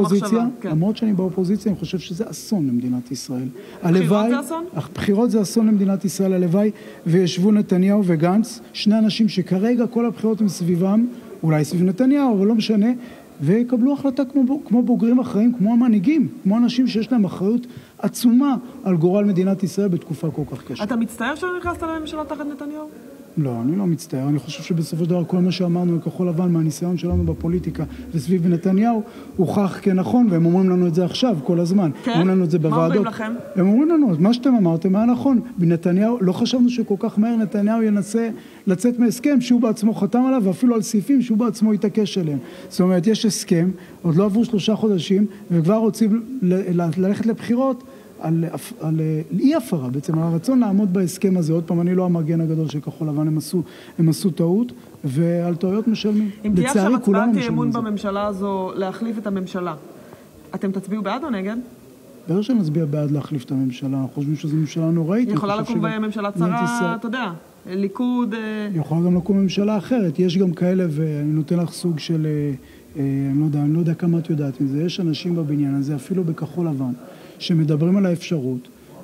שאני באופוזיציה, אני חושב שזה אסון למדינת ישראל. בחירות זה אסון? בחירות זה אסון למדינת ישראל, הלוואי, וישבו נתניהו וגנץ, 2 אנשים שכרגע כל הבחירות הם סביבם, אולי סביב נתניהו, אבל לא משנה, ויקבלו החלטה כמו בוגרים אחראים, כמו המנהיגים, כמו אנשים שיש להם אחריות עצומה על גורל מדינת ישראל בתקופה כל כך קשה. אתה מצטער שלא נכנסת לממשלה תחת נתניהו? לא, אני לא מצטער. אני חושב שבסופו של דבר כל מה שאמרנו לכחול לבן מהניסיון שלנו בפוליטיקה וסביב נתניהו הוכח כנכון, והם אומרים לנו את זה עכשיו כל הזמן. כן? אומרים לנו את זה בוועדות. מה אומרים לכם? הם אומרים לנו, מה שאתם אמרתם היה נכון. בנתניהו, לא חשבנו שכל כך מהר נתניהו ינסה לצאת מהסכם שהוא בעצמו חתם עליו, ואפילו על סעיפים שהוא בעצמו יתעקש עליהם. זאת אומרת, יש הסכם, עוד לא עברו 3 חודשים, וכבר רוצים ללכת לבחירות על אי הפרה, בעצם על הרצון לעמוד בהסכם הזה. עוד פעם, אני לא המגן הגדול של כחול לבן, הם עשו טעות, ועל טעויות משלמים. אם תהיה עכשיו הצבעת אמון בממשלה הזו להחליף את הממשלה, אתם תצביעו בעד או נגד? ברור שנצביע בעד להחליף את הממשלה, אנחנו חושבים שזו ממשלה נוראית. יכולה לקום בממשלה צרה, אתה יודע, ליכוד... יכולה גם לקום ממשלה אחרת, יש גם כאלה, ואני נותן לך סוג של, אני לא יודע כמה את יודעת מזה, יש אנשים בבניין הזה, אפילו בכחול לבן, שמדברים על האפשרות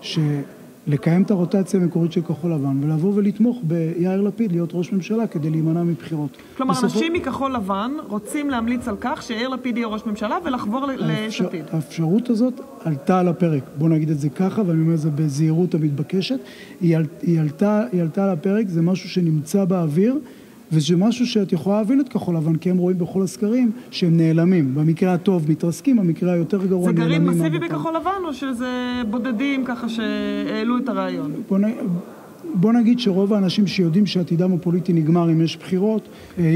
לקיים את הרוטציה המקורית של כחול לבן ולבוא ולתמוך ביאיר לפיד להיות ראש ממשלה כדי להימנע מבחירות. כלומר, אנשים מכחול לבן רוצים להמליץ על כך שיאיר לפיד יהיה ראש ממשלה ולחבור ליש עתיד. האפשרות הזאת עלתה על הפרק. בוא נגיד את זה ככה, ואני אומר את זה בזהירות המתבקשת. היא עלתה על הפרק, זה משהו שנמצא באוויר, וזה משהו שאת יכולה להבין את כחול לבן, כי הם רואים בכל הסקרים שהם נעלמים. במקרה הטוב מתרסקים, במקרה היותר גרוע נעלמים. זה גרעין מסיבי בכחול לבן, או שזה בודדים ככה שהעלו את הרעיון? בוא נגיד שרוב האנשים שיודעים שעתידם הפוליטי נגמר אם יש בחירות,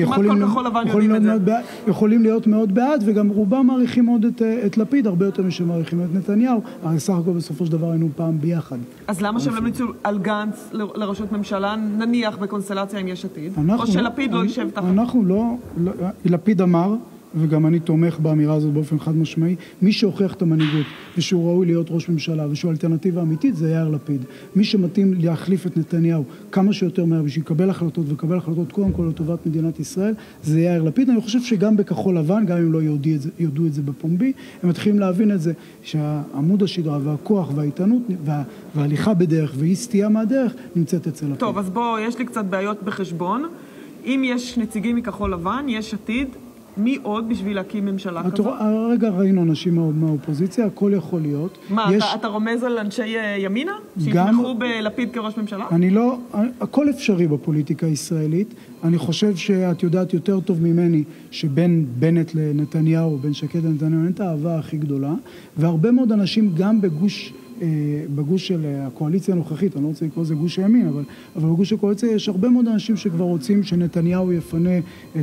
יכולים להיות מאוד בעד, וגם רובם מעריכים מאוד את לפיד, הרבה יותר משמעריכים את נתניהו, הרי סך הכל בסופו של דבר היינו פעם ביחד. אז למה שהם המליצו על גנץ לראשות ממשלה, נניח בקונסטלציה עם יש עתיד? או שלפיד לא יישב תחת? לפיד אמר וגם אני תומך באמירה הזאת באופן חד משמעי, מי שהוכיח את המנהיגות ושהוא ראוי להיות ראש ממשלה ושהוא אלטרנטיבה אמיתית זה יאיר לפיד. מי שמתאים להחליף את נתניהו כמה שיותר מהר בשביל לקבל החלטות וקבל החלטות קודם כל לטובת מדינת ישראל זה יאיר לפיד. אני חושב שגם בכחול לבן, גם אם לא יודעו את זה בפומבי, הם מתחילים להבין את זה שהעמוד השדרה והכוח והאיתנות וההליכה בדרך ואי סטייה מהדרך נמצאת אצל לפיד. טוב, אז בוא, יש לי קצת בעיות בחשבון. אם יש נציגים מכחול לבן, יש עתיד, מי עוד בשביל להקים ממשלה כזאת? הרגע ראינו אנשים מהאופוזיציה, הכל יכול להיות. מה, אתה רומז על אנשי ימינה? שיתמכו בלפיד כראש ממשלה? אני לא, הכל אפשרי בפוליטיקה הישראלית. אני חושב שאת יודעת יותר טוב ממני שבין בנט לנתניהו, בין שקד לנתניהו, אין את האהבה הכי גדולה, והרבה מאוד אנשים גם בגוש של הקואליציה הנוכחית, אני לא רוצה לקרוא לזה גוש הימין, אבל בגוש הקואליציה יש הרבה מאוד אנשים שכבר רוצים שנתניהו יפנה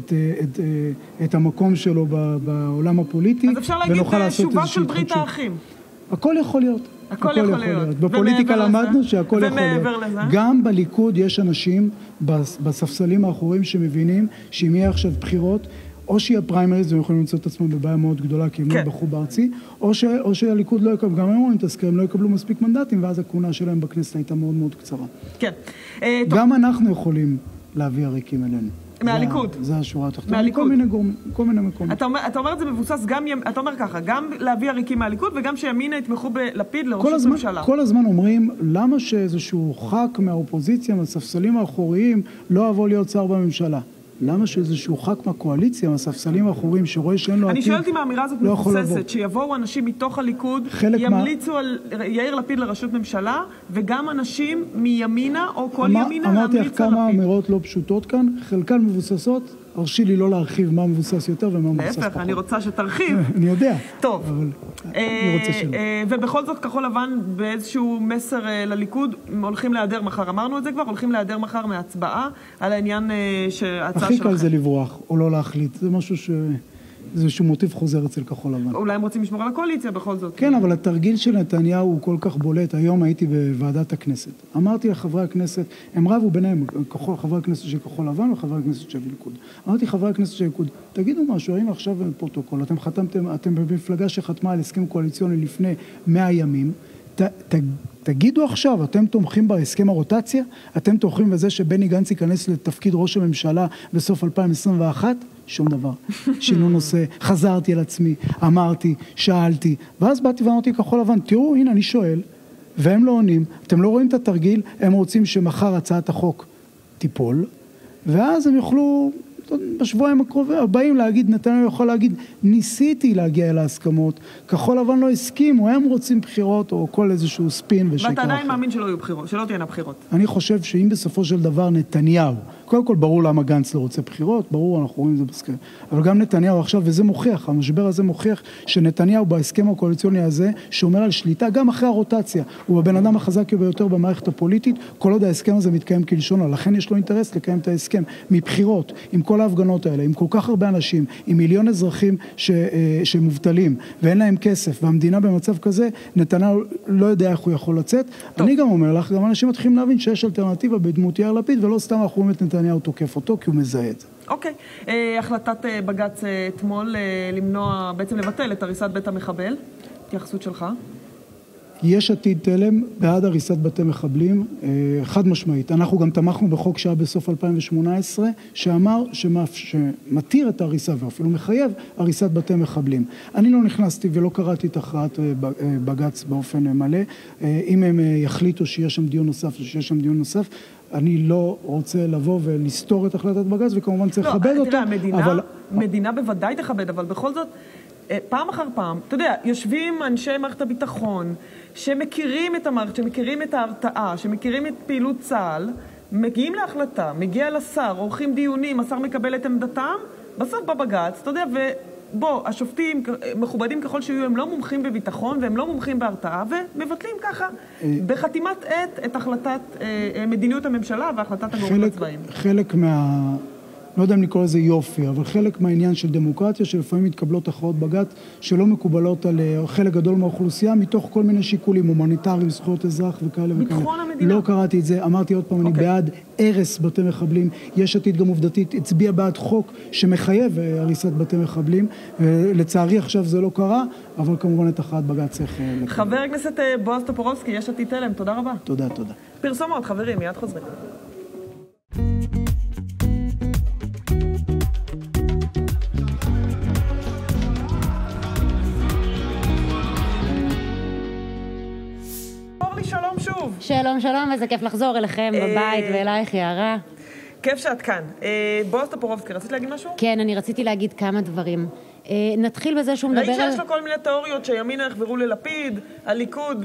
את המקום שלו בעולם הפוליטי. אז אפשר להגיד שובה של ברית האחים. הכל יכול להיות. הכל יכול להיות. בפוליטיקה למדנו שהכל יכול להיות. ומעבר לזה? גם בליכוד יש אנשים בספסלים האחוריים שמבינים שאם יהיה עכשיו בחירות, או שיהיה פריימריז, והם יכולים למצוא את עצמם בבעיה מאוד גדולה, כי הם לא בחרו בארצי, או שהליכוד לא יקבל, גם הם רואים את הסקר, הם לא יקבלו מספיק מנדטים, ואז הכהונה שלהם בכנסת הייתה מאוד מאוד קצרה. כן. גם אנחנו יכולים להביא עריקים אלינו. מהליכוד. זה השורה התחתונה. כל מיני מקומות. אתה אומר את זה מבוסס גם, אתה אומר ככה, גם להביא עריקים מהליכוד, וגם שימינה יתמכו בלפיד לראשות ממשלה. כל הזמן אומרים, למה שאיזשהו ח"כ מהאופוזיציה, מהספסלים האחוריים, לא אבוא להיות שר בממשלה? למה שאיזשהו ח"כ מהקואליציה, מהספסלים האחוריים, שרואה שאין לו עתיד, אני שואלת אם האמירה הזאת מבוססת, שיבואו אנשים מתוך הליכוד, ימליצו על יאיר לפיד לראשות ממשלה, וגם אנשים מימינה או כל ימינה להמליץ על לפיד. אמרתי לך כמה אמירות לא פשוטות כאן, חלקן מבוססות, הרשי לי לא להרחיב מה מבוסס יותר ומה מבוסס פחות. להפך, אני רוצה שתרחיב. אני יודע. טוב. אבל אני רוצה שלא. ובכל זאת, כחול לבן באיזשהו מסר לליכוד, הולכים להיעדר מחר. אמרנו את זה כבר, הולכים להיעדר מחר מההצבעה על העניין שההצעה הכי קל זה לברוח, או לא להחליט. זה משהו זה איזשהו מוטיב חוזר אצל כחול לבן. אולי הם רוצים לשמור על הקואליציה בכל זאת. כן, אבל התרגיל של נתניהו הוא כל כך בולט. היום הייתי בוועדת הכנסת. אמרתי לחברי הכנסת, הם רבו ביניהם, חברי הכנסת של כחול לבן וחברי הכנסת של ליכוד. אמרתי חברי הכנסת של ליכוד, תגידו משהו, הנה עכשיו בפרוטוקול, אתם במפלגה שחתמה על הסכם קואליציוני לפני 100 ימים, תגידו עכשיו, אתם תומכים בהסכם הרוטציה? אתם תומכים בזה שבני גנץ ייכנס לתפקיד ראש הממשלה בסוף 2021? שום דבר. שינו נושא, חזרתי על עצמי, אמרתי, שאלתי, ואז באתי ואמרתי כחול לבן, תראו, הנה אני שואל, והם לא עונים, אתם לא רואים את התרגיל, הם רוצים שמחר הצעת החוק תיפול, ואז הם יוכלו בשבועיים הבאים להגיד, נתניהו יכול להגיד, ניסיתי להגיע אל ההסכמות, כחול לבן לא הסכימו, הם רוצים בחירות או כל איזשהו ספין ושקר אחר. ואתה עדיין מאמין שלא יהיו בחירות, שלא תהיינה בחירות. אני חושב שאם בסופו של דבר נתניהו, קודם כל ברור למה גנץ לא רוצה בחירות, ברור, אנחנו רואים את זה בסקר, אבל גם נתניהו עכשיו, וזה מוכיח, המשבר הזה מוכיח שנתניהו בהסכם הקואליציוני הזה שומר על שליטה גם אחרי הרוטציה, הוא הבן אדם החזק ביותר במערכת הפוליטית, כל עוד ההסכם הזה מתקיים כלשונו, לכן יש לו אינטרס לקיים את ההסכם מבחירות, עם כל ההפגנות האלה, עם כל כך הרבה אנשים, עם מיליון אזרחים שמובטלים ואין להם כסף, והמדינה במצב כזה, נתניהו לא יודע איך הוא יכול לצאת. אני גם אומר לך, גם אנשים מתחילים להבין שיש אלטרנטיבה בדמות יאיר לפיד, ולא סתם אנחנו רואים את נתניהו תוקף אותו, כי הוא מזהה את זה. אוקיי. החלטת בג"ץ אתמול למנוע, בעצם לבטל את הריסת בית המחבל. התייחסות שלך? יש עתיד תלם בעד הריסת בתי מחבלים, חד משמעית. אנחנו גם תמכנו בחוק שהיה בסוף 2018, שאמר שמתיר את ההריסה ואפילו מחייב הריסת בתי מחבלים. אני לא נכנסתי ולא קראתי את הכרעת בג"ץ באופן מלא. אם הם יחליטו שיש שם דיון נוסף, אני לא רוצה לבוא ולסתור את החלטת בג"ץ, וכמובן צריך לכבד אותו. תראה, המדינה בוודאי תכבד, אבל בכל זאת, פעם אחר פעם, אתה יודע, יושבים אנשי מערכת הביטחון, שמכירים את המערכת, שמכירים את ההרתעה, שמכירים את פעילות צה"ל, מגיעים להחלטה, מגיע לשר, עורכים דיונים, השר מקבל את עמדתם, בסוף בבג"ץ, אתה יודע, ובוא, השופטים, מכובדים ככל שיהיו, הם לא מומחים בביטחון, והם לא מומחים בהרתעה, ומבטלים ככה, בחתימת עת, את החלטת מדיניות הממשלה והחלטת הגורמים הצבאיים. חלק לא יודע אם לקרוא לזה יופי, אבל חלק מהעניין של דמוקרטיה, שלפעמים מתקבלות הכרעות בג"ץ שלא מקובלות על חלק גדול מהאוכלוסייה, מתוך כל מיני שיקולים הומניטריים, זכויות אזרח וכאלה וכאלה. ביטחון המדינה. לא קראתי את זה, אמרתי עוד פעם, אני בעד הרס בתי מחבלים. יש עתיד גם עובדתית הצביע בעד חוק שמחייב הריסת בתי מחבלים, ולצערי עכשיו זה לא קרה, אבל כמובן את הכרעת בג"ץ צריך לקבל. חבר הכנסת בועז טופורובסקי, יש עתיד תלם, תודה רבה. תודה. פרסומות, חברים, מיד חוזרים. שלום שוב. שלום, איזה כיף לחזור אליכם בבית ואלייך יערה. כיף שאת כאן. בועז טופורובסקי, רצית להגיד משהו? כן, אני רציתי להגיד כמה דברים. נתחיל בזה שהוא מדבר על... ראית שיש לו כל מיני תיאוריות שימינה החברו ללפיד, הליכוד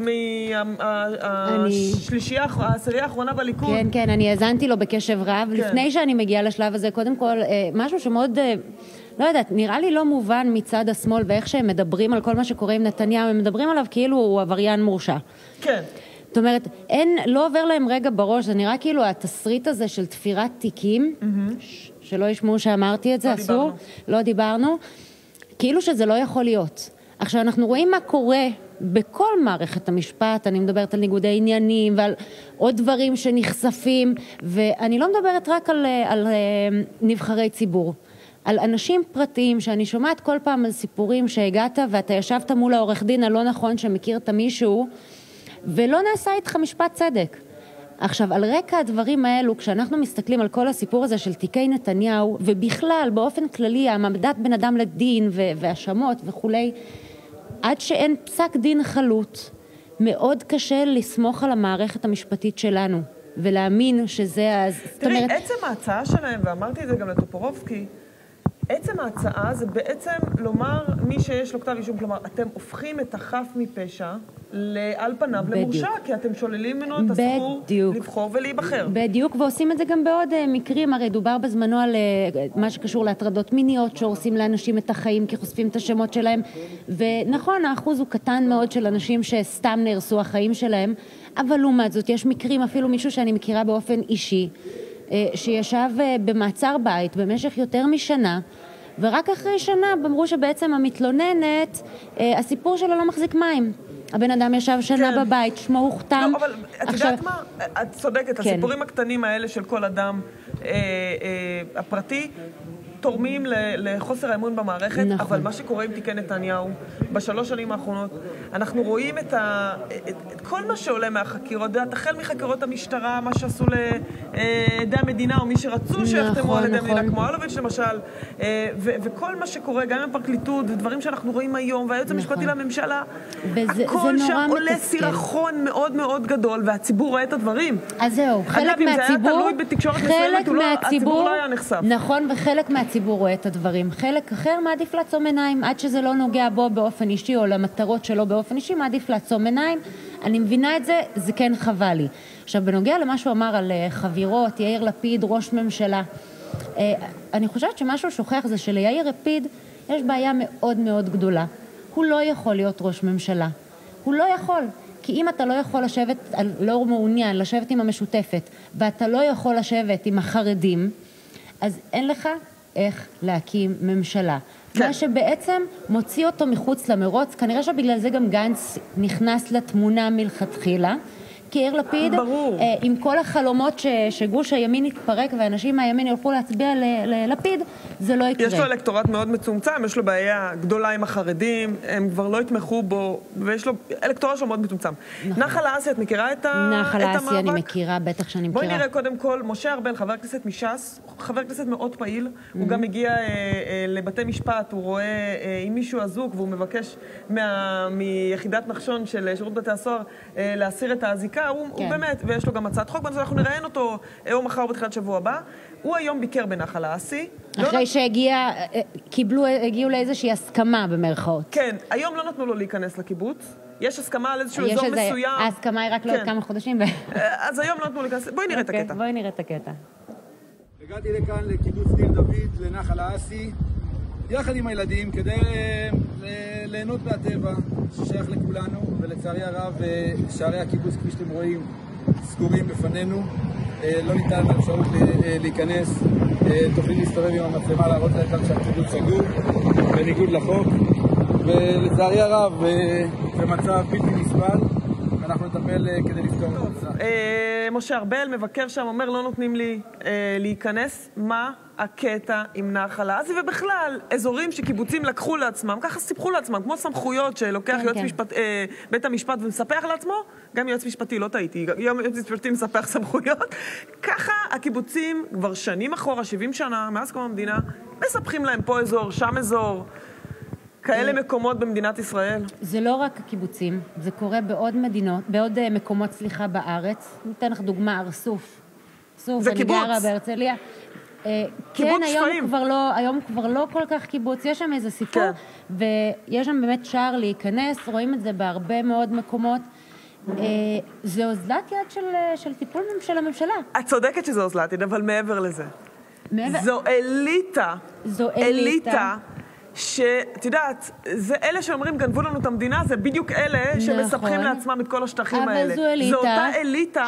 מהשלישייה, העשירייה האחרונה בליכוד. כן, אני האזנתי לו בקשב רב. לפני שאני מגיעה לשלב הזה, קודם כל, משהו שמאוד... לא יודעת, נראה לי לא מובן מצד השמאל ואיך שהם מדברים על כל מה שקורה עם נתניהו, הם מדברים עליו כאילו הוא עבריין מורשע. כן. זאת אומרת, לא עובר להם רגע בראש, זה נראה כאילו התסריט הזה של תפירת תיקים, שלא ישמעו שאמרתי את זה, אסור, לא דיברנו, כאילו שזה לא יכול להיות. עכשיו, אנחנו רואים מה קורה בכל מערכת המשפט, אני מדברת על ניגודי עניינים ועל עוד דברים שנחשפים, ואני לא מדברת רק על נבחרי ציבור. על אנשים פרטיים שאני שומעת כל פעם על סיפורים שהגעת ואתה ישבת מול העורך דין הלא נכון שמכיר את מישהו ולא נעשה איתך משפט צדק. עכשיו, על רקע הדברים האלו, כשאנחנו מסתכלים על כל הסיפור הזה של תיקי נתניהו, ובכלל, באופן כללי, העמדת בן אדם לדין והאשמות וכולי, עד שאין פסק דין חלוט, מאוד קשה לסמוך על המערכת המשפטית שלנו, ולהאמין שזה... תראי, עצם ההצעה שלהם, ואמרתי את זה גם לטופורובסקי, עצם ההצעה זה בעצם לומר מי שיש לו כתב אישום, כלומר, אתם הופכים את החף מפשע על פניו למורשע, כי אתם שוללים ממנו את הזכות לבחור ולהיבחר. בדיוק, ועושים את זה גם בעוד מקרים, הרי דובר בזמנו על מה שקשור להטרדות מיניות, שהורסים לאנשים את החיים כי חושפים את השמות שלהם, ונכון, האחוז הוא קטן מאוד של אנשים שסתם נהרסו החיים שלהם, אבל לעומת זאת, יש מקרים, אפילו מישהו שאני מכירה באופן אישי, שישב במעצר בית במשך יותר משנה, ורק אחרי שנה אמרו שבעצם המתלוננת, הסיפור שלו לא מחזיק מים. הבן אדם ישב שנה בבית, שמו הוכתם. לא, אבל את יודעת מה? את צודקת, הסיפורים הקטנים האלה של כל אדם הפרטי, תורמים לחוסר האמון במערכת, אבל מה שקורה עם תיקי נתניהו, בשלוש שנים האחרונות, אנחנו רואים את כל מה שעולה מהחקירות, החל מחקירות המשטרה, מה שעשו לעדי המדינה, או מי שרצו שיחתמו על ידי המדינה, כמו אלוביץ' למשל, וכל מה שקורה, גם עם הפרקליטות, ודברים שאנחנו רואים היום, והיועץ המשפטי לממשלה, הכל שם עולה סירחון מאוד מאוד גדול, והציבור רואה את הדברים. אז זהו, חלק מהציבור, הציבור לא היה נחשף. נכון, וחלק מהציבור רואה את הדברים. חלק אחר מעדיף לעצום עיניים, עד שזה לא נוגע בו באופן אישי, או למטרות שלו באופן אישי, מעדיף לעצום עיניים. אני מבינה את זה, זה כן חבל לי. עכשיו, בנוגע למה שהוא אמר על חבירות, יאיר לפיד, ראש ממשלה, אני חושבת שמשהו שוכח זה שליאיר לפיד יש בעיה מאוד מאוד גדולה. הוא לא יכול להיות ראש ממשלה. הוא לא יכול. כי אם אתה לא יכול לשבת, לא מעוניין, לשבת עם המשותפת, ואתה לא יכול לשבת עם החרדים, אז אין לך איך להקים ממשלה. כן. מה שבעצם מוציא אותו מחוץ למרוץ, כנראה שבגלל זה גם גנץ נכנס לתמונה מלכתחילה, כי יאיר לפיד, עם כל החלומות שגוש הימין יתפרק ואנשים מהימין ילכו להצביע ללפיד, זה לא יקרה. יש לו אלקטורט מאוד מצומצם, יש לו בעיה גדולה עם החרדים, הם כבר לא יתמכו בו, ויש לו אלקטורט שלו מאוד מצומצם. נחל האסי, את מכירה את המאבק? נחל האסי אני מכירה, בטח שאני מכירה. בואי נראה קודם כל, משה ארבל, חבר כנסת מש"ס, חבר כנסת מאוד פעיל, הוא גם הגיע לבתי משפט, הוא רואה אם מישהו אזוק, והוא מבקש מיחידת נחשון של שירות בתי הסוהר להסיר את האזיקה. הוא באמת, ויש לו גם הצעת חוק, ואנחנו נראיין אותו או מחר בתחילת שבוע הבא. הוא היום ביקר בנחל האסי. אחרי הגיעו לאיזושהי הסכמה במרכאות. כן, היום לא נתנו לו להיכנס לקיבוץ. יש הסכמה על איזשהו אזור מסוים. ההסכמה היא רק לעוד כמה חודשים. אז היום לא נתנו להיכנס. בואי נראה את הקטע. בואי נראה את הקטע. הגעתי לכאן לקיבוץ דיר דוד, לנחל האסי, יחד עם הילדים, כדי ליהנות מהטבע ששייך לכולנו, ולצערי הרב שערי הקיבוץ, כפי שאתם רואים, סגורים בפנינו, לא ניתן אפשרות להיכנס. תוכלי להסתובב עם המצלמה, להראות להם כאן שהקיבוץ סגור, בניגוד לחוק, ולצערי הרב, זה מצב בלתי נסבל, אנחנו נטפל כדי לפתור את זה. משה ארבל, מבקר שם, אומר לא נותנים לי להיכנס. מה הקטע עם נחל האסי? ובכלל, אזורים שקיבוצים לקחו לעצמם, ככה סיפחו לעצמם, כמו סמכויות שלוקח בית המשפט ומספח לעצמו, גם יועץ משפטי, לא טעיתי, יועץ משפטי מספח סמכויות. ככה הקיבוצים כבר שנים אחורה, 70 שנה, מאז קום המדינה, מספחים להם פה אזור, שם אזור. כאלה מקומות במדינת ישראל? זה לא רק הקיבוצים, זה קורה בעוד מדינות, בעוד מקומות, בארץ. ניתן לך דוגמה, ארסוף. זה קיבוץ. אני גרה בהרצליה. כן, היום כבר לא כל כך קיבוץ, יש שם איזה סיפור, ויש שם באמת שער להיכנס, רואים את זה בהרבה מאוד מקומות. זה אוזלת יד של טיפול של הממשלה. את צודקת שזה אוזלת יד, אבל מעבר לזה. זו אליטה. אליטה. שאת יודעת, זה אלה שאומרים גנבו לנו את המדינה, זה בדיוק אלה שמספחים לעצמם את כל השטחים האלה. אבל זו אותה אליטה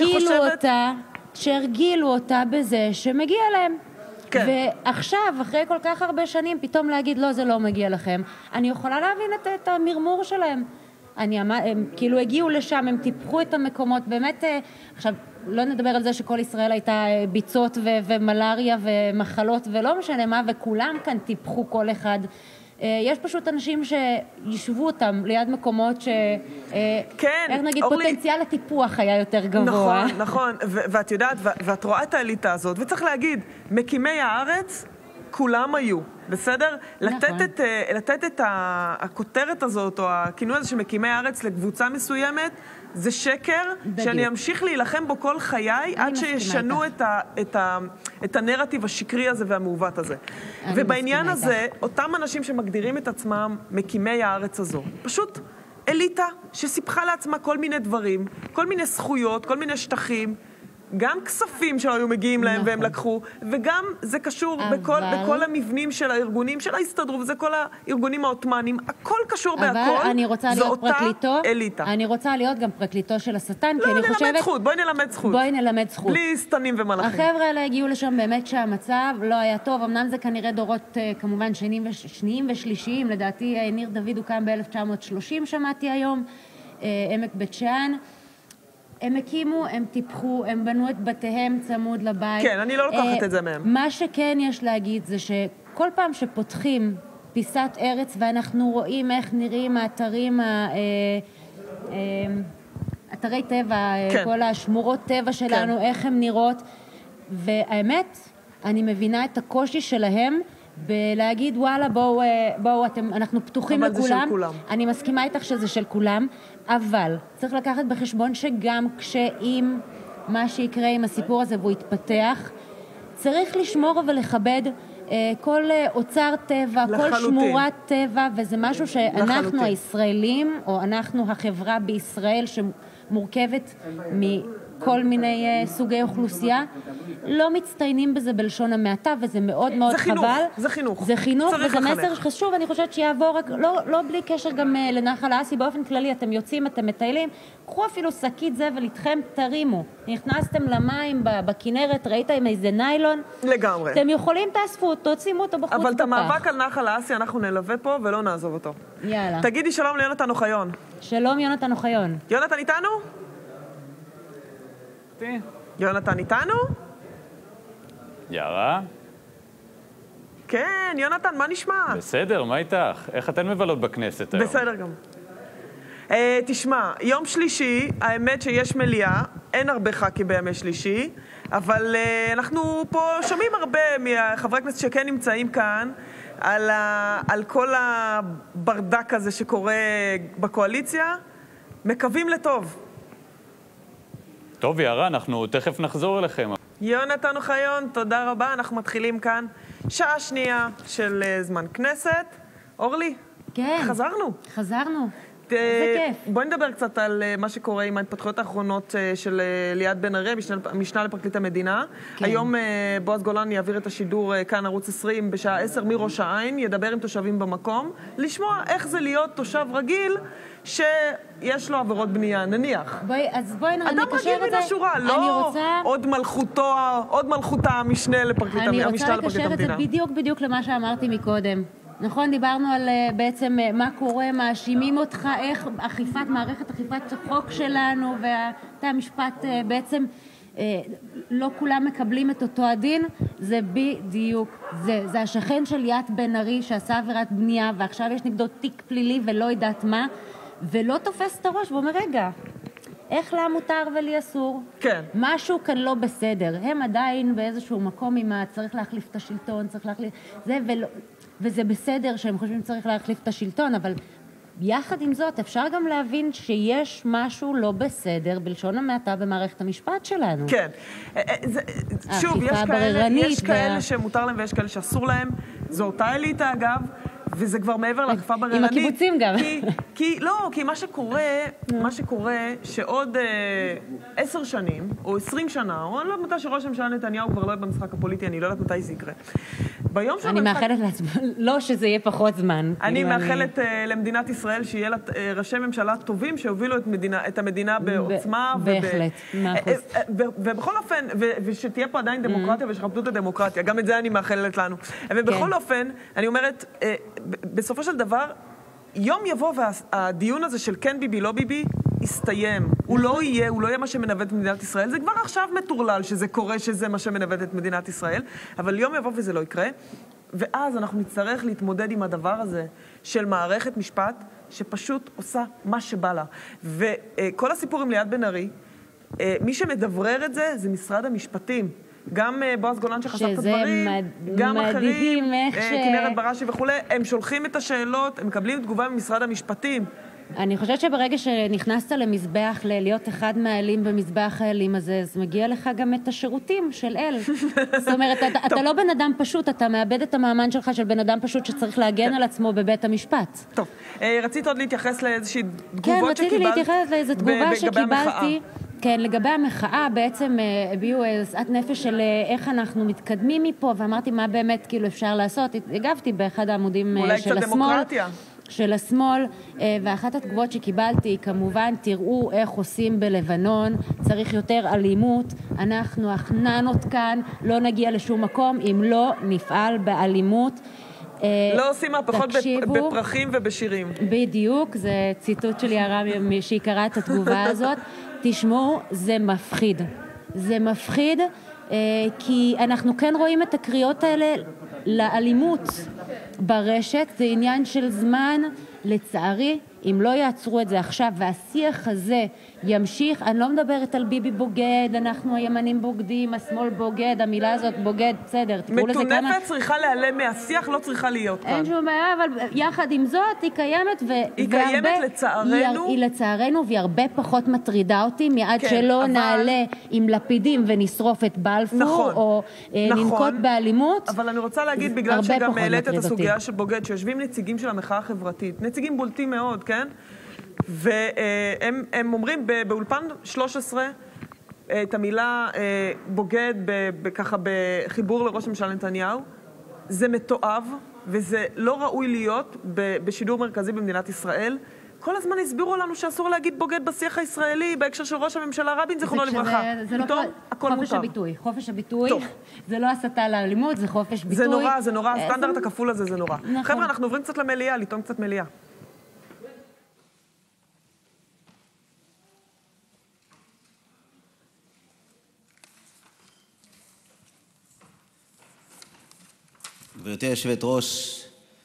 שהרגילו אותה בזה שמגיע להם. ועכשיו, אחרי כל כך הרבה שנים, פתאום להגיד, לא, זה לא מגיע לכם. אני יכולה להבין את המרמור שלהם. הם כאילו הגיעו לשם, הם טיפחו את המקומות, באמת, עכשיו, לא נדבר על זה שכל ישראל הייתה ביצות ומלריה ומחלות ולא משנה מה, וכולם כאן טיפחו כל אחד. יש פשוט אנשים שישבו אותם ליד מקומות איך נגיד, פוטנציאל הטיפוח היה יותר גבוה. נכון, נכון, ואת יודעת, ואת רואה את האליטה הזאת, וצריך להגיד, מקימי הארץ, כולם היו, בסדר? לתת את הכותרת הזאת, או הכינוי הזה שמקימי הארץ לקבוצה מסוימת, זה שקר שאני אמשיך להילחם בו כל חיי עד שישנו את הנרטיב השקרי הזה והמעוות הזה. ובעניין הזה, אותם אנשים שמגדירים את עצמם מקימי הארץ הזו, פשוט אליטה שסיפחה לעצמה כל מיני דברים, כל מיני זכויות, כל מיני שטחים, גם כספים שהיו מגיעים להם והם לקחו, וגם זה קשור בכל המבנים של הארגונים של ההסתדרות, וזה כל הארגונים העות'מאנים, הכל קשור בהכל, זו אותה אליטה. אני רוצה להיות גם פרקליטו של השטן, כי אני חושבת... בואי נלמד זכות. בלי סתנים ומלאכים. החבר'ה האלה הגיעו לשם באמת שהמצב לא היה טוב, אמנם זה כנראה דורות כמובן שניים ושלישיים, לדעתי ניר דוד הוקם ב-1930, שמעתי היום, עמק בית שאן, הם הקימו, הם טיפחו, הם בנו את בתיהם צמוד לבית. כן, אני לא לוקחת את זה מהם. מה שכן יש להגיד זה שכל פעם שפותחים פיסת ארץ ואנחנו רואים איך נראים האתרים, אתרי טבע, כל השמורות טבע שלנו, איך הן נראות, והאמת, אני מבינה את הקושי שלהם בלהגיד, וואלה, בואו, אנחנו פתוחים לכולם. אני מסכימה איתך שזה של כולם, אבל צריך לקחת בחשבון שגם כשאם מה שיקרה עם הסיפור הזה והוא יתפתח, צריך לשמור ולכבד כל אוצר טבע, כל שמורת טבע, וזה משהו שאנחנו הישראלים, או אנחנו החברה בישראל שמורכבת מכל מיני סוגי אוכלוסייה, לא מצטיינים בזה בלשון המעטה, וזה מאוד מאוד חבל. זה חינוך. זה חינוך, וזה מסר חשוב, אני חושבת שיעבור רק, לא בלי קשר גם לנחל האסי, באופן כללי, אתם יוצאים, אתם מטיילים, קחו אפילו שקית זבל איתכם, תרימו. נכנסתם למים בכנרת, ראיתם איזה ניילון? לגמרי. אתם יכולים, תאספו אותו, תשימו אותו בחוץ בפח. אבל את המאבק על נחל האסי אנחנו נלווה פה ולא נעזוב אותו. יאללה. תגידי שלום ליונתן אוחיון. שלום יונתן אוחיון. יונתן איתנו? יונתן איתנו? יערה? כן, יונתן, מה נשמע? בסדר, מה איתך? איך אתן מבלות בכנסת היום? בסדר גם. תשמע, יום שלישי, האמת שיש מליאה, אין הרבה ח"כים בימי שלישי, אבל אנחנו פה שומעים הרבה מחברי הכנסת שכן נמצאים כאן על כל הברדק הזה שקורה בקואליציה, מקווים לטוב. טוב, יערה, אנחנו תכף נחזור אליכם. יונתן אוחיון, תודה רבה. אנחנו מתחילים כאן שעה שנייה של זמן כנסת. אורלי, כן. חזרנו. חזרנו. בואי נדבר קצת על מה שקורה עם ההתפתחויות האחרונות של ליאת בן ארי, משנה לפרקליט המדינה. היום בועז גולן יעביר את השידור כאן ערוץ 20 בשעה 10 מראש העין, ידבר עם תושבים במקום, לשמוע איך זה להיות תושב רגיל שיש לו עבירות בנייה, נניח. אז בואי נקשר את זה. אדם רגיל מן השורה, לא עוד מלכותה המשנה לפרקליט המדינה. אני רוצה לקשר את זה בדיוק למה שאמרתי מקודם. נכון, דיברנו על בעצם מה קורה, מאשימים אותך, איך מערכת אכיפת החוק שלנו ובתי המשפט בעצם לא כולם מקבלים את אותו הדין. זה בדיוק, זה השכן של ליאת בן ארי שעשה עבירת בנייה ועכשיו יש נגדו תיק פלילי ולא יודעת מה, ולא תופס את הראש ואומר, רגע, איך לה מותר ולי אסור? כן. משהו כאן לא בסדר. הם עדיין באיזשהו מקום עם צריך להחליף את השלטון, צריך להחליף זה וזה בסדר שהם חושבים צריך להחליף את השלטון, אבל יחד עם זאת אפשר גם להבין שיש משהו לא בסדר בלשון המעטה במערכת המשפט שלנו. כן. שוב, יש כאלה שמותר להם ויש כאלה שאסור להם. זו אותה אליטה אגב, וזה כבר מעבר לאכיפה בררנית. עם הקיבוצים גם. כי מה שקורה שעוד 10 שנים, או 20 שנה, או אני לא יודעת מתי שראש הממשלה נתניהו כבר לא יהיה במשחק הפוליטי, אני לא יודעת מתי זה יקרה. אני מאחלת לעצמי, לא שזה יהיה פחות זמן. אני מאחלת למדינת ישראל שיהיה לה ראשי ממשלה טובים שהובילו את המדינה בעוצמה. בהחלט, 100%. ובכל אופן, ושתהיה פה עדיין דמוקרטיה ושכבדות הדמוקרטיה, גם את זה אני מאחלת לנו. ובכל אופן, אני אומרת, בסופו של דבר, יום יבוא והדיון הזה של כן ביבי, לא ביבי, יסתיים. הוא לא יהיה מה שמנווט את מדינת ישראל. זה כבר עכשיו מטורלל שזה קורה, שזה מה שמנווט את מדינת ישראל. אבל יום יבוא וזה לא יקרה. ואז אנחנו נצטרך להתמודד עם הדבר הזה של מערכת משפט שפשוט עושה מה שבא לה. וכל הסיפור עם ליאת בן ארי, מי שמדברר את זה, זה משרד המשפטים. גם בועז גולן שחשף את הדברים, גם אחרים, כנרת בראשי וכו', הם שולחים את השאלות, הם מקבלים תגובה ממשרד המשפטים. אני חושבת שברגע שנכנסת למזבח, להיות אחד מהאלים במזבח האלים הזה, אז מגיע לך גם את השירותים של אל. זאת אומרת, אתה לא בן אדם פשוט, אתה מאבד את המאמן שלך של בן אדם פשוט שצריך להגן על עצמו בבית המשפט. טוב, רצית עוד להתייחס לאיזושהי תגובות שקיבלת? כן, רציתי להתייחס לאיזו תגובה שקיבלתי. כן, לגבי המחאה בעצם הביאו שאת נפש של איך אנחנו מתקדמים מפה, ואמרתי מה באמת כאילו אפשר לעשות. הגבתי באחד העמודים של השמאל. של השמאל, ואחת התגובות שקיבלתי, כמובן, תראו איך עושים בלבנון, צריך יותר אלימות, אנחנו הכננות כאן, לא נגיע לשום מקום אם לא נפעל באלימות. לא עושים מהפכות בפרחים ובשירים. בדיוק, זה ציטוט של יערה שהיא קראה את התגובה הזאת. תשמעו, זה מפחיד. זה מפחיד, כי אנחנו כן רואים את הקריאות האלה לאלימות ברשת. זה עניין של זמן, לצערי, אם לא יעצרו את זה עכשיו, והשיח הזה ימשיך, אני לא מדברת על ביבי בוגד, אנחנו הימנים בוגדים, השמאל בוגד, המילה הזאת בוגד, בסדר, תקראו לזה כמה... מטונפת צריכה להיעלם מהשיח, לא צריכה להיות כאן. אין שום בעיה, אבל יחד עם זאת היא קיימת, היא קיימת לצערנו. היא לצערנו, והיא הרבה פחות מטרידה אותי, מעד שלא נעלה עם לפידים ונשרוף את בלפור, או ננקוט באלימות. אבל אני רוצה להגיד, בגלל שגם העלית את הסוגיה של בוגד, שיושבים נציגים של המחאה החברתית, נציגים בולטים מאוד, כן? והם אומרים באולפן 13 את המילה בוגד ככה בחיבור לראש הממשלה נתניהו. זה מתועב וזה לא ראוי להיות בשידור מרכזי במדינת ישראל. כל הזמן הסבירו לנו שאסור להגיד בוגד בשיח הישראלי בהקשר של ראש הממשלה רבין, זכרונו לברכה. פתאום הכל מותר. חופש הביטוי. זה לא הסתה לאלימות, זה חופש ביטוי. זה נורא, הסטנדרט הכפול הזה זה נורא. חבר'ה, אנחנו עוברים קצת למליאה, לטעום קצת מליאה. גברתי היושבת-ראש,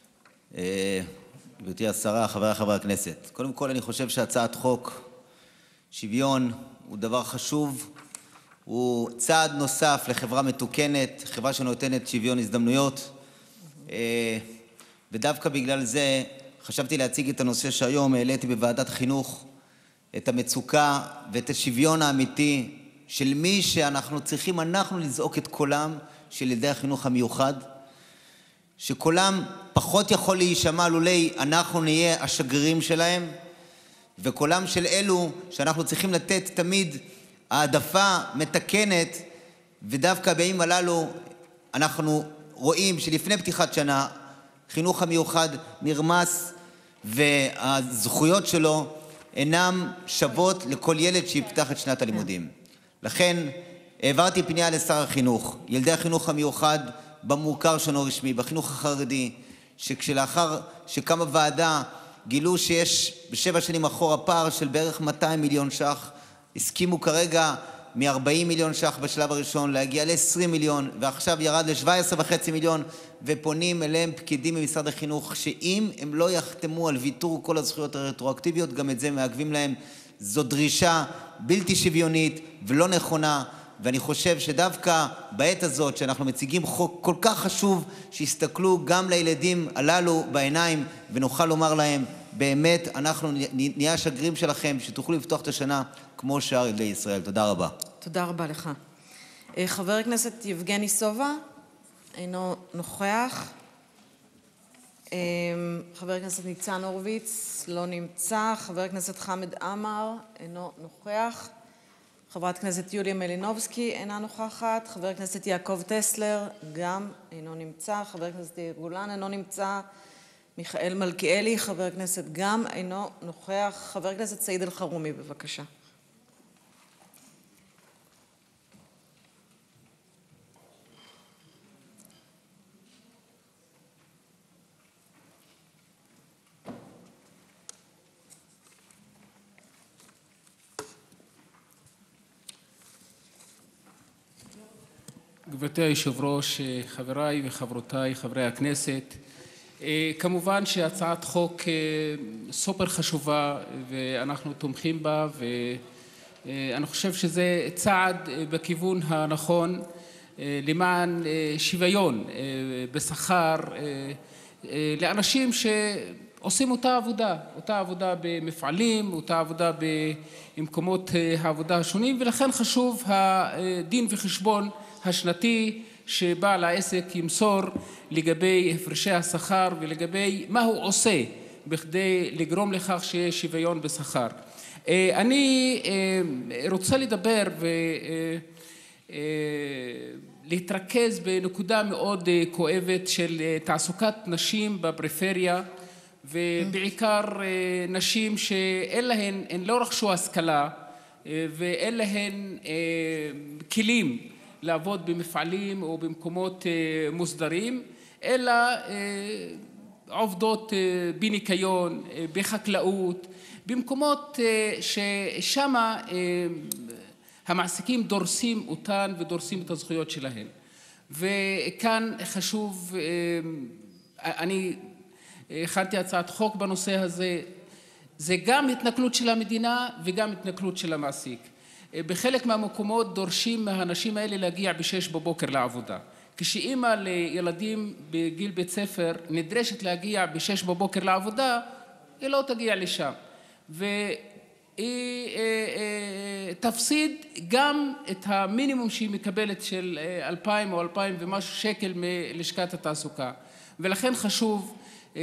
גברתי השרה, חברי הכנסת. קודם כל, אני חושב שהצעת חוק שוויון הוא דבר חשוב, הוא צעד נוסף לחברה מתוקנת, חברה שנותנת שוויון הזדמנויות, ודווקא בגלל זה חשבתי להציג את הנושא שהיום העליתי בוועדת חינוך, את המצוקה ואת השוויון האמיתי של מי שאנחנו צריכים, אנחנו לזעוק את קולם של ילדי החינוך המיוחד, שקולם פחות יכול להישמע לולי אנחנו נהיה השגרירים שלהם, וקולם של אלו שאנחנו צריכים לתת תמיד העדפה מתקנת, ודווקא בימים הללו אנחנו רואים שלפני פתיחת שנה חינוך המיוחד נרמס והזכויות שלו אינם שוות לכל ילד שיפתח את שנת הלימודים. לכן העברתי פנייה לשר החינוך, ילדי החינוך המיוחד במוכר שאינו רשמי, בחינוך החרדי, שכשלאחר שקמה ועדה גילו שיש ב7 שנים אחורה פער של בערך 200 מיליון ש"ח, הסכימו כרגע מ-40 מיליון ש"ח בשלב הראשון להגיע ל-20 מיליון, ועכשיו ירד ל-17.5 מיליון, ופונים אליהם פקידים ממשרד החינוך שאם הם לא יחתמו על ויתור כל הזכויות הרטרואקטיביות, גם את זה מעכבים להם. זו דרישה בלתי שוויונית ולא נכונה, ואני חושב שדווקא בעת הזאת שאנחנו מציגים חוק כל כך חשוב, שיסתכלו גם לילדים הללו בעיניים ונוכל לומר להם, באמת אנחנו נהיה השגרירים שלכם, שתוכלו לפתוח את השנה כמו שאר ילדי ישראל. תודה רבה. תודה רבה לך. חבר הכנסת יבגני סובה, אינו נוכח. חבר הכנסת ניצן הורוביץ, לא נמצא. חבר הכנסת חמד עמאר, אינו נוכח. חברת הכנסת יוליה מלינובסקי, אינה נוכחת. חבר הכנסת יעקב טסלר, גם אינו נמצא. חבר הכנסת יאיר גולן, אינו נמצא. מיכאל מלכיאלי, חבר הכנסת גם אינו נוכח. חבר הכנסת סעיד אלחרומי, בבקשה. גברתי היושב-ראש, חבריי וחברותיי, חברי הכנסת, כמובן שהצעת חוק סופר חשובה ואנחנו תומכים בה, ואני חושב שזה צעד בכיוון הנכון למען שוויון בשכר לאנשים שעושים אותה עבודה במפעלים, אותה עבודה במקומות העבודה השונים, ולכן חשוב הדין וחשבון השנתי שבעל העסק ימסור לגבי הפרשי השכר ולגבי מה הוא עושה בכדי לגרום לכך שיש שוויון בשכר. אני רוצה לדבר ולהתרכז בנקודה מאוד כואבת של תעסוקת נשים בפריפריה, ובעיקר נשים שאין להן, הן לא רכשו השכלה ואין להן כלים לעבוד במפעלים או במקומות מוסדרים, אלא עובדות בניקיון, בחקלאות, במקומות ששם המעסיקים דורסים אותן ודורסים את הזכויות שלהן. וכאן חשוב, אני הכנתי הצעת חוק בנושא הזה, זה גם התנכלות של המדינה וגם התנכלות של המעסיק. בחלק מהמקומות דורשים מהאנשים האלה להגיע ב-6 בבוקר לעבודה. כשאימא לילדים בגיל בית ספר נדרשת להגיע ב-6 בבוקר לעבודה, היא לא תגיע לשם. והיא תפסיד גם את המינימום שהיא מקבלת של 2,000 או 2,000 ומשהו שקל מלשכת התעסוקה. ולכן חשוב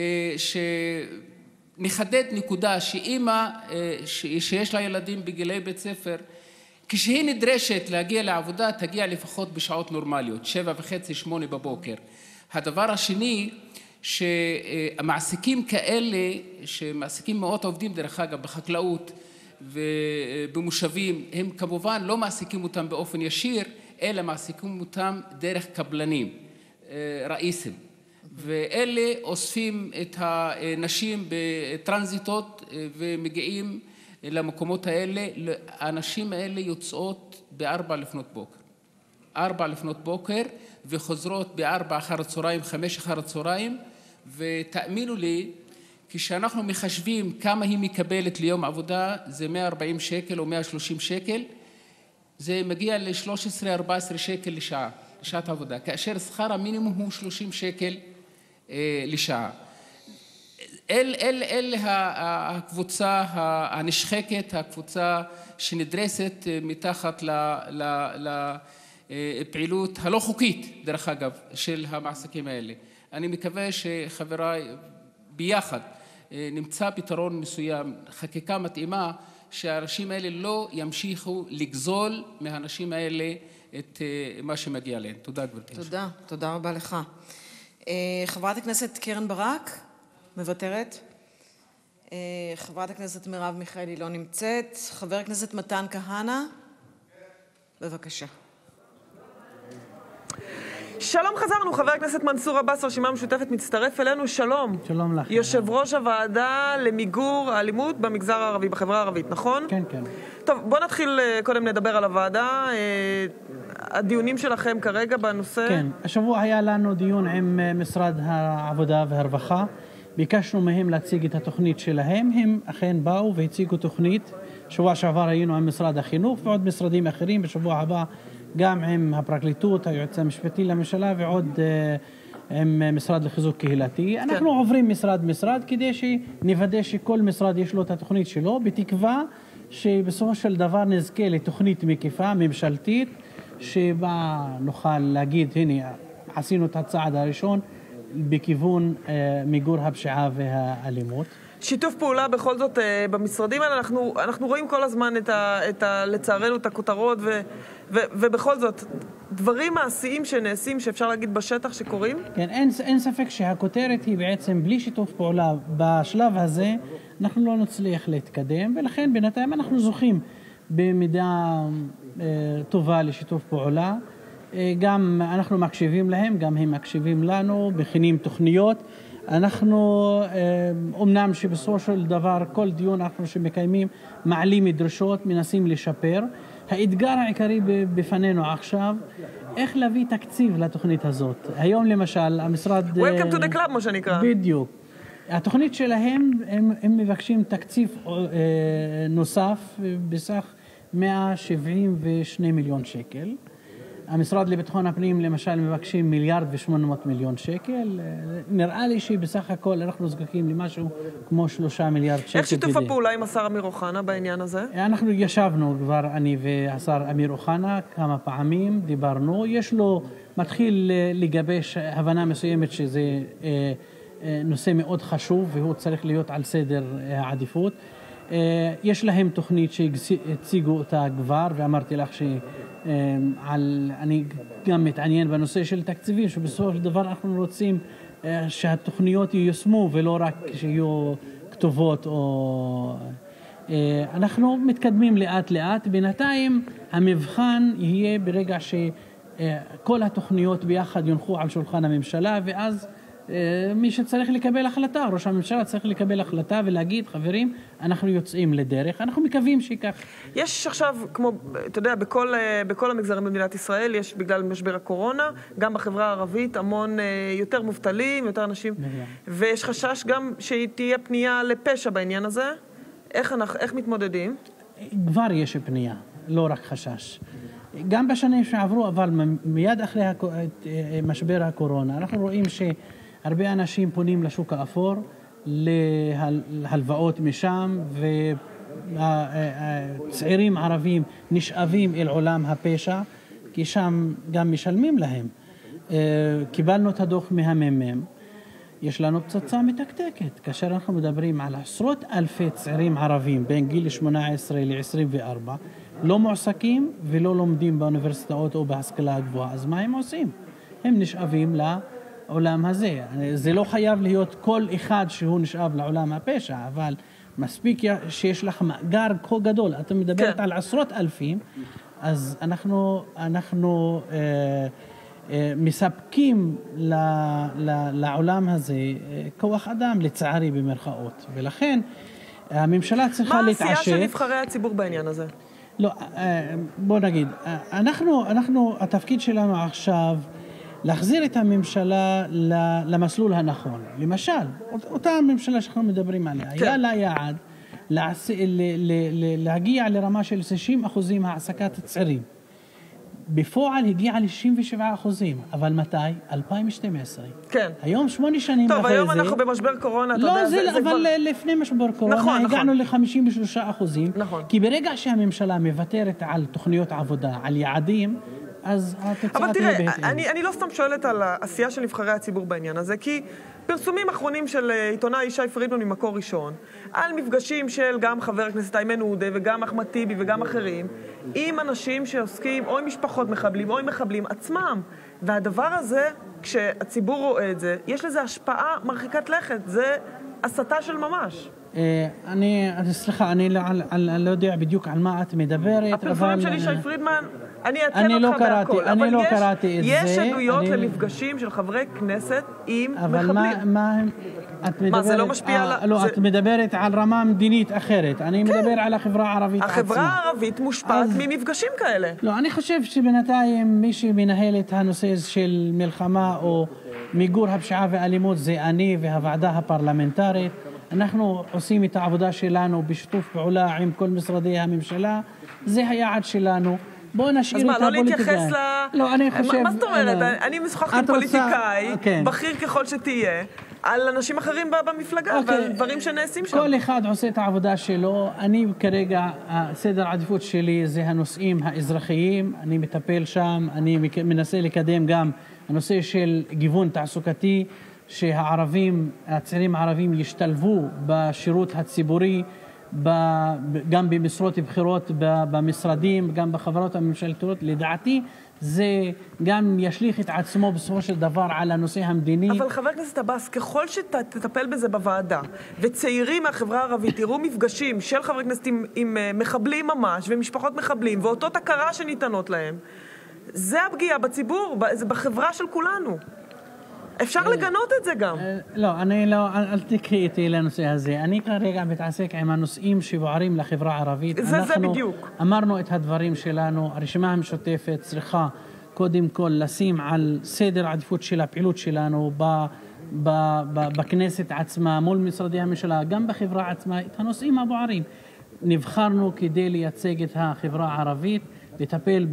שנחדד נקודה שאימא שיש לה ילדים בגילי בית ספר, כשהיא נדרשת להגיע לעבודה, תגיע לפחות בשעות נורמליות, 7:30, 8 בבוקר. הדבר השני, שהמעסיקים כאלה, שמעסיקים מאות עובדים דרך אגב בחקלאות ובמושבים, הם כמובן לא מעסיקים אותם באופן ישיר, אלא מעסיקים אותם דרך קבלנים, ראיסים. ואלה אוספים את הנשים בטרנזיטות ומגיעים למקומות האלה. הנשים האלה יוצאות ב-4 לפנות בוקר. 4 לפנות בוקר וחוזרות ב-4 אחר הצהריים, 5 אחר הצהריים, ותאמינו לי, כשאנחנו מחשבים כמה היא מקבלת ליום עבודה, זה 140 שקל או 130 שקל, זה מגיע ל-13-14 שקל לשעה, לשעת עבודה, כאשר שכר המינימום הוא 30 שקל לשעה. אלה הקבוצה הנשחקת, הקבוצה שנדרסת מתחת לפעילות הלא חוקית, דרך אגב, של המעסיקים האלה. אני מקווה שחבריי ביחד נמצא פתרון מסוים, חקיקה מתאימה, שהאנשים האלה לא ימשיכו לגזול מהאנשים האלה את מה שמגיע להם. תודה, גברתי. תודה, תודה רבה לך. חברת הכנסת קרן ברק, מוותרת. חברת הכנסת מרב מיכאלי לא נמצאת. חבר הכנסת מתן כהנא, בבקשה. שלום, חזרנו. חבר הכנסת מנסור עבאס, הרשימה המשותפת, מצטרף אלינו. שלום. שלום לך. יושב ראש הוועדה למיגור האלימות במגזר הערבי, בחברה הערבית, נכון? כן, כן. טוב, בוא נתחיל קודם לדבר על הוועדה. הדיונים שלכם כרגע בנושא... כן, השבוע היה לנו דיון עם משרד העבודה והרווחה. ביקשנו מהם להציג את התוכנית שלהם. הם אכן באו והציגו תוכנית. שבוע שעבר היינו עם משרד החינוך ועוד משרדים אחרים. בשבוע הבא גם עם הפרקליטות, היועץ המשפטי לממשלה ועוד עם משרד לחיזוק קהילתי. אנחנו עוברים משרד כדי שנוודא שכל משרד יש לו את התוכנית שלו, בתקווה שבסופו של דבר נזכה לתוכנית מקיפה, ממשלתית, שבה נוכל להגיד, הנה, עשינו את הצעד הראשון בכיוון מיגור הפשיעה והאלימות. שיתוף פעולה בכל זאת במשרדים האלה, אנחנו רואים כל הזמן לצערנו את הכותרות, ובכל זאת, דברים מעשיים שנעשים, שאפשר להגיד בשטח שקורים? כן, אין ספק שהכותרת היא בעצם בלי שיתוף פעולה בשלב הזה, אנחנו לא נצליח להתקדם, ולכן בינתיים אנחנו זוכים במידה טובה לשיתוף פעולה. גם אנחנו מקשיבים להם, גם הם מקשיבים לנו, מכינים תוכניות. אנחנו אומנם שבסופו של דבר כל דיון אנחנו שמקיימים מעלים דרישות, מנסים לשפר. האתגר העיקרי בפנינו עכשיו, איך להביא תקציב לתוכנית הזאת. היום למשל המשרד... Welcome to the club, מה שנקרא. בדיוק. התוכנית שלהם, הם מבקשים תקציב נוסף בסך 172 מיליון שקל. המשרד לביטחון הפנים למשל מבקשים 1,800,000,000 שקל. נראה לי שבסך הכל אנחנו זקוקים למשהו כמו 3 מיליארד שקל. איך שיתוף הפעולה עם השר אמיר אוחנה בעניין הזה? אנחנו ישבנו כבר, אני והשר אמיר אוחנה, כמה פעמים דיברנו. יש לו, מתחיל לגבש הבנה מסוימת שזה נושא מאוד חשוב והוא צריך להיות על סדר העדיפות. יש להם תוכנית שהציגו אותה כבר, ואמרתי לך שאני גם מתעניין בנושא של תקציבים, שבסופו של דבר אנחנו רוצים שהתוכניות ייושמו ולא רק שיהיו כתובות או... אנחנו מתקדמים לאט לאט. בינתיים המבחן יהיה ברגע שכל התוכניות ביחד יונחו על שולחן הממשלה, ואז מי שצריך לקבל החלטה, ראש הממשלה צריך לקבל החלטה ולהגיד, חברים, אנחנו יוצאים לדרך. אנחנו מקווים שכך. יש עכשיו, כמו, אתה יודע, בכל המגזרים במדינת ישראל, יש בגלל משבר הקורונה, גם בחברה הערבית, המון יותר מובטלים, יותר אנשים, ויש חשש גם שתהיה פנייה לפשע בעניין הזה. איך מתמודדים? כבר יש פנייה, לא רק חשש. גם בשנים שעברו, אבל מיד אחרי משבר הקורונה, אנחנו רואים הרבה אנשים פונים לשוק האפור, להלוואות משם, וצעירים ערבים נשאבים אל עולם הפשע, כי שם גם משלמים להם. קיבלנו את הדוח מהממ"מ, יש לנו פצצה מתקתקת, כאשר אנחנו מדברים על עשרות אלפי צעירים ערבים, בין גיל 18 ל-24, לא מועסקים ולא לומדים באוניברסיטאות או בהשכלה הגבוהה. אז מה הם עושים? הם נשאבים לעולם הזה. זה לא חייב להיות כל אחד שהוא נשאב לעולם הפשע, אבל מספיק שיש לך מאגר כה גדול. אתה מדברת על עשרות אלפים, אז אנחנו מספקים לעולם הזה כוח אדם, לצערי במרכאות. ולכן הממשלה צריכה להתעשת. מה העשייה של נבחרי הציבור בעניין הזה? לא, בוא נגיד, התפקיד שלנו עכשיו להחזיר את הממשלה למסלול הנכון. למשל, אותה הממשלה שאנחנו מדברים עליה, היה לה יעד להגיע לרמה של 60% העסקת צעירים. בפועל הגיעה ל-67%, אבל מתי? 2012. כן. היום 8 שנים אחרי זה... טוב, היום אנחנו במשבר קורונה, אתה יודע, זה אבל לפני משבר קורונה הגענו ל-53%. נכון. כי ברגע שהממשלה מוותרת על תוכניות עבודה, על יעדים, אז התוצאה אבל תהיה תראה, בהתאם. אני לא סתם שואלת על העשייה של נבחרי הציבור בעניין הזה, כי פרסומים אחרונים של עיתונאי ישי פרידמן ממקור ראשון, על מפגשים של גם חבר הכנסת איימן עודה וגם אחמד טיבי וגם אחרים, עם אנשים שעוסקים או עם משפחות מחבלים או עם מחבלים עצמם. והדבר הזה, כשהציבור רואה את זה, יש לזה השפעה מרחיקת לכת. זה הסתה של ממש. סליחה, אני לא יודע בדיוק על מה את מדברת, הפרסומים של ישי פרידמן, אני אעדכן אותך בהכל, אבל יש עדויות למפגשים של חברי כנסת עם מחבלים. אבל מה, זה לא משפיע על... לא, את מדברת על רמה מדינית אחרת. אני מדבר על החברה הערבית עצמה. החברה הערבית מושפעת ממפגשים כאלה. לא, אני חושב שבינתיים מי שמנהל את הנושא של מלחמה או מיגור הפשיעה והאלימות זה אני והוועדה הפרלמנטרית. אנחנו עושים את העבודה שלנו בשיתוף פעולה עם כל משרדי הממשלה. זה היעד שלנו. בואו נשאיר את הפוליטיקאים. אז מה, לא להתייחס לא, אני חושב... מה זאת אומרת? אני משוחחת עם פוליטיקאי, בכיר ככל שתהיה, על אנשים אחרים במפלגה, ועל דברים שנעשים שם. כל אחד עושה את העבודה שלו. אני כרגע, הסדר העדיפות שלי זה הנושאים האזרחיים. אני מטפל שם, אני מנסה לקדם גם הנושא של גיוון תעסוקתי, שהערבים, הצעירים הערבים ישתלבו בשירות הציבורי, גם במשרות בחירות במשרדים, גם בחברות הממשלתיות. לדעתי זה גם ישליך את עצמו בסופו של דבר על הנושא המדיני. אבל חבר הכנסת עבאס, ככל שתטפל בזה בוועדה, וצעירים מהחברה הערבית יראו מפגשים של חברי כנסת עם מחבלים ממש, ומשפחות מחבלים, ואותות הכרה שניתנות להם, זה הפגיעה בציבור, זה בחברה של כולנו. אפשר לגנות את זה גם. לא, אני לא, אל תקחי איתי לנושא הזה. אני כרגע מתעסק עם הנושאים שבוערים לחברה הערבית. זה בדיוק. אמרנו את הדברים שלנו. הרשימה המשותפת צריכה קודם כל לשים על סדר העדיפות של הפעילות שלנו בכנסת עצמה, מול משרדי הממשלה, גם בחברה עצמה, את הנושאים הבוערים. נבחרנו כדי לייצג את החברה הערבית, לטפל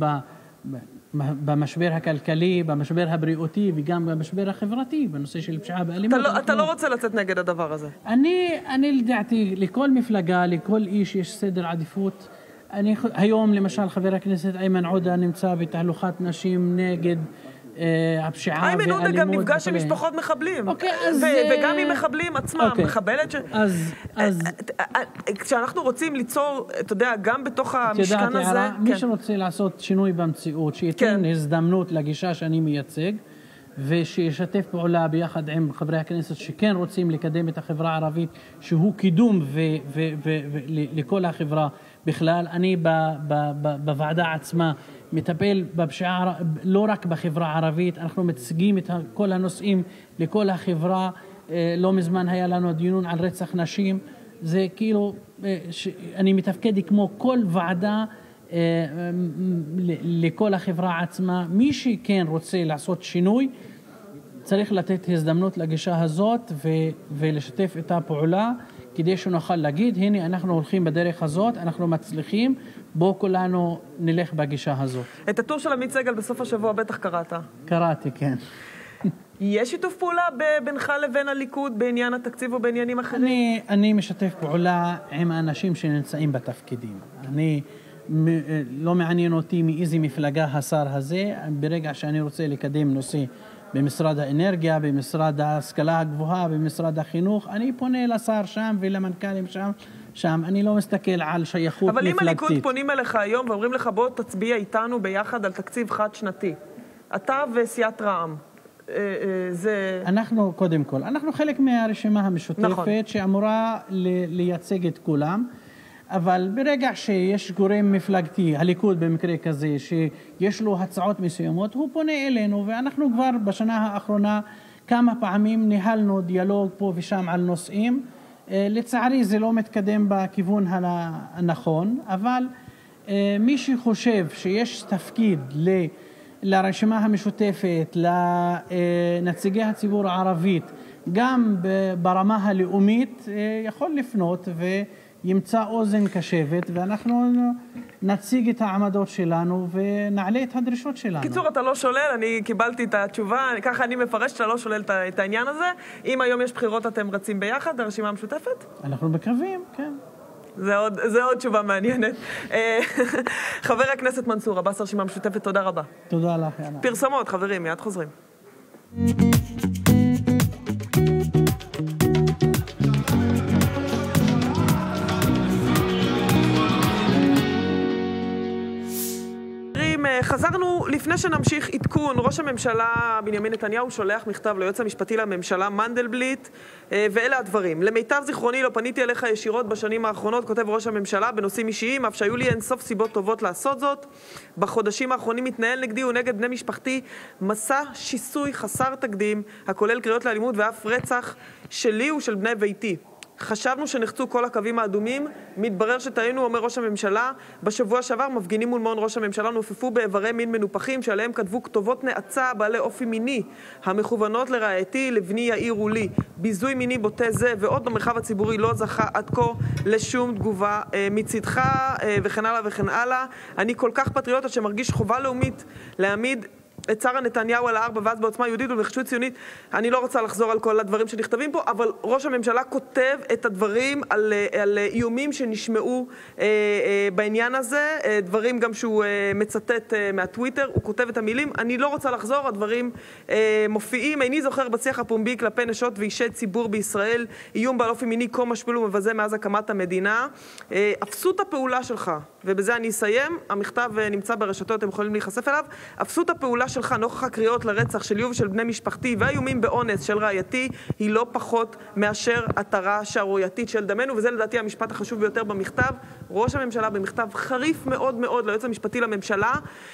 במשבר הכלכלי, במשבר הבריאותי וגם במשבר החברתי, בנושא של פשיעה באלימות. אתה לא רוצה לצאת נגד הדבר הזה? אני לדעתי, לכל מפלגה, לכל איש יש סדר עדיפות. היום למשל חבר הכנסת איימן עודה נמצא בתהלוכת נשים נגד הפשיעה והאלימות. איימן עודה גם נפגש עם משפחות מחבלים. וגם עם מחבלים עצמם. מחבלת כשאנחנו רוצים ליצור, אתה יודע, גם בתוך המשכן הזה... מי שרוצה לעשות שינוי במציאות, שייתן הזדמנות לגישה שאני מייצג, ושישתף פעולה ביחד עם חברי הכנסת שכן רוצים לקדם את החברה הערבית, שהוא קידום לכל החברה בכלל. אני בוועדה עצמה מטפל בפשיעה לא רק בחברה הערבית, אנחנו מציגים את כל הנושאים לכל החברה. לא מזמן היה לנו דיון על רצח נשים. זה כאילו, אני מתפקד כמו כל ועדה לכל החברה עצמה. מי שכן רוצה לעשות שינוי, צריך לתת הזדמנות לגישה הזאת ולשתף את הפעולה, כדי שנוכל להגיד, הנה אנחנו הולכים בדרך הזאת, אנחנו מצליחים, בואו כולנו נלך בגישה הזאת. את הטור של עמית סגל בסוף השבוע בטח קראת. קראתי, כן. יש שיתוף פעולה בינך לבין הליכוד בעניין התקציב או בעניינים אחרים? אני משתף פעולה עם האנשים שנמצאים בתפקידים. לא מעניין אותי מאיזה מפלגה השר הזה. ברגע שאני רוצה לקדם נושא במשרד האנרגיה, במשרד ההשכלה הגבוהה, במשרד החינוך, אני פונה לשר שם ולמנכ"לים שם. אני לא מסתכל על שייכות מפלגתית. אבל אם הליכוד פונים אליך היום ואומרים לך בוא תצביע איתנו ביחד על תקציב חד שנתי, אתה וסיעת רע"מ, אנחנו קודם כל, אנחנו חלק מהרשימה המשותפת שאמורה לייצג את כולם, אבל ברגע שיש גורם מפלגתי, הליכוד במקרה כזה, שיש לו הצעות מסוימות, הוא פונה אלינו, ואנחנו כבר בשנה האחרונה כמה פעמים ניהלנו דיאלוג פה ושם על נושאים. לצערי זה לא מתקדם בכיוון הנכון, אבל מי שחושב שיש תפקיד לרשימה המשותפת, לנציגי הציבור הערבית, גם ברמה הלאומית, יכול לפנות וימצא אוזן קשבת, ואנחנו נציג את העמדות שלנו ונעלה את הדרישות שלנו. קיצור, אתה לא שולל, אני קיבלתי את התשובה, ככה אני מפרש שאתה לא שולל את העניין הזה. אם היום יש בחירות אתם רצים ביחד, הרשימה המשותפת? אנחנו מקווים, כן. זה עוד תשובה מעניינת. חבר הכנסת מנסור עבאס, הרשימה המשותפת, תודה רבה. תודה לך, יאנה. פרסומות, חברים, מיד חוזרים. חזרנו, לפני שנמשיך עדכון, ראש הממשלה בנימין נתניהו שולח מכתב ליועץ המשפטי לממשלה מנדלבליט, ואלה הדברים. למיטב זיכרוני לא פניתי אליך ישירות בשנים האחרונות, כותב ראש הממשלה, בנושאים אישיים, אף שהיו לי אין סוף סיבות טובות לעשות זאת. בחודשים האחרונים מתנהל נגדי ונגד בני משפחתי מסע שיסוי חסר תקדים, הכולל קריאות לאלימות ואף רצח שלי ושל בני ביתי. חשבנו שנחצו כל הקווים האדומים, מתברר שטעינו, אומר ראש הממשלה. בשבוע שעבר מפגינים מול מעון ראש הממשלה נופפו באיברי מין מנופחים שעליהם כתבו כתובות נאצה בעלי אופי מיני, המכוונות לרעייתי, לבני יאיר ולי. ביזוי מיני בוטה זה ועוד במרחב הציבורי לא זכה עד כה לשום תגובה מצדך, וכן הלאה וכן הלאה. אני כל כך פטריוט שמרגיש חובה לאומית להעמיד את שרה נתניהו על הארבע ואז בעוצמה יהודית ובנחישות ציונית. אני לא רוצה לחזור על כל הדברים שנכתבים פה, אבל ראש הממשלה כותב את הדברים על איומים שנשמעו בעניין הזה, דברים גם שהוא מצטט מהטוויטר, הוא כותב את המילים, אני לא רוצה לחזור, הדברים מופיעים, איני זוכר בשיח הפומבי כלפי נשות ואישי ציבור בישראל, איום בעל אופי מיני כה משפיל ומבזה מאז הקמת המדינה. אפסות הפעולה שלך, ובזה אני אסיים, המכתב נמצא ברשתות, אתם יכולים להיחשף אליו, אפסות הפעולה שלך נוכח הקריאות לרצח של יוב של בני משפחתי והאיומים באונס של רעייתי היא לא פחות מאשר התרה שערורייתית של דמנו, וזה לדעתי המשפט החשוב ביותר במכתב. ראש הממשלה במכתב חריף מאוד מאוד ליועץ המשפטי לממשלה,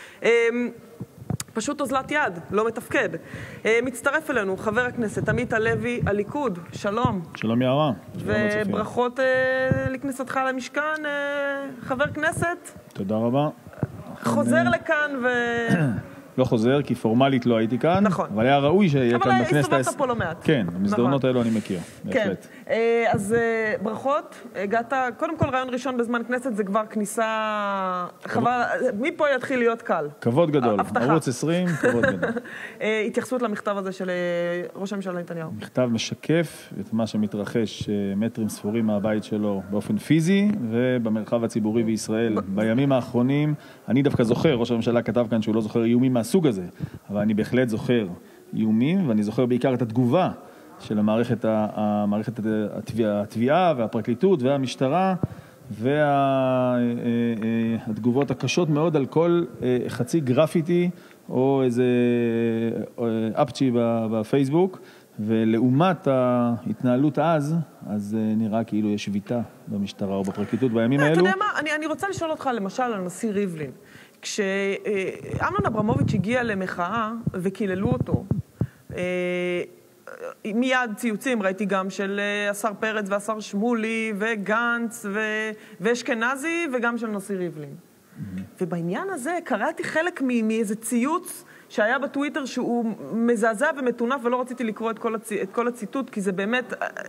פשוט אוזלת יד, לא מתפקד. מצטרף אלינו חבר הכנסת עמית הלוי, הליכוד, שלום. שלום יערה. וברכות לכניסתך למשכן, חבר כנסת. תודה רבה. חוזר לכאן ו... לא חוזר, כי פורמלית לא הייתי כאן, נכון. אבל היה ראוי שיהיה כאן בכנסת... אבל הסתובבת פה לא מעט. כן, המסדרונות האלו אני מכיר, כן. בהחלט. אז ברכות, הגעת, קודם כל רעיון ראשון בזמן כנסת זה כבר כניסה... חבל, מפה יתחיל להיות קל. כבוד גדול, ערוץ 20, כבוד גדול. התייחסות למכתב הזה של ראש הממשלה נתניהו. מכתב משקף את מה שמתרחש מטרים ספורים מהבית שלו באופן פיזי ובמרחב הציבורי בישראל. בימים האחרונים, אני דווקא זוכר, ראש הממשלה כתב כאן שהוא לא זוכר איומים מהסוג הזה, אבל אני בהחלט זוכר איומים, ואני זוכר בעיקר את התגובה של המערכת התביעה והפרקליטות והמשטרה, והתגובות הקשות מאוד על כל חצי גרפיטי או איזה אפצ'י בפייסבוק, ולעומת ההתנהלות אז נראה כאילו יש שביתה במשטרה או בפרקליטות בימים האלו. אתה יודע מה, אני רוצה לשאול אותך למשל על הנשיא ריבלין. כשאמנון אברמוביץ' הגיע למחאה וקיללו אותו, מיד ציוצים ראיתי גם של השר פרץ והשר שמולי וגנץ ואשכנזי וגם של נשיא ריבלין. ובעניין הזה קראתי חלק מאיזה ציוץ שהיה בטוויטר שהוא מזעזע ומתונף, ולא רציתי לקרוא את כל הציטוט, כי זה באמת,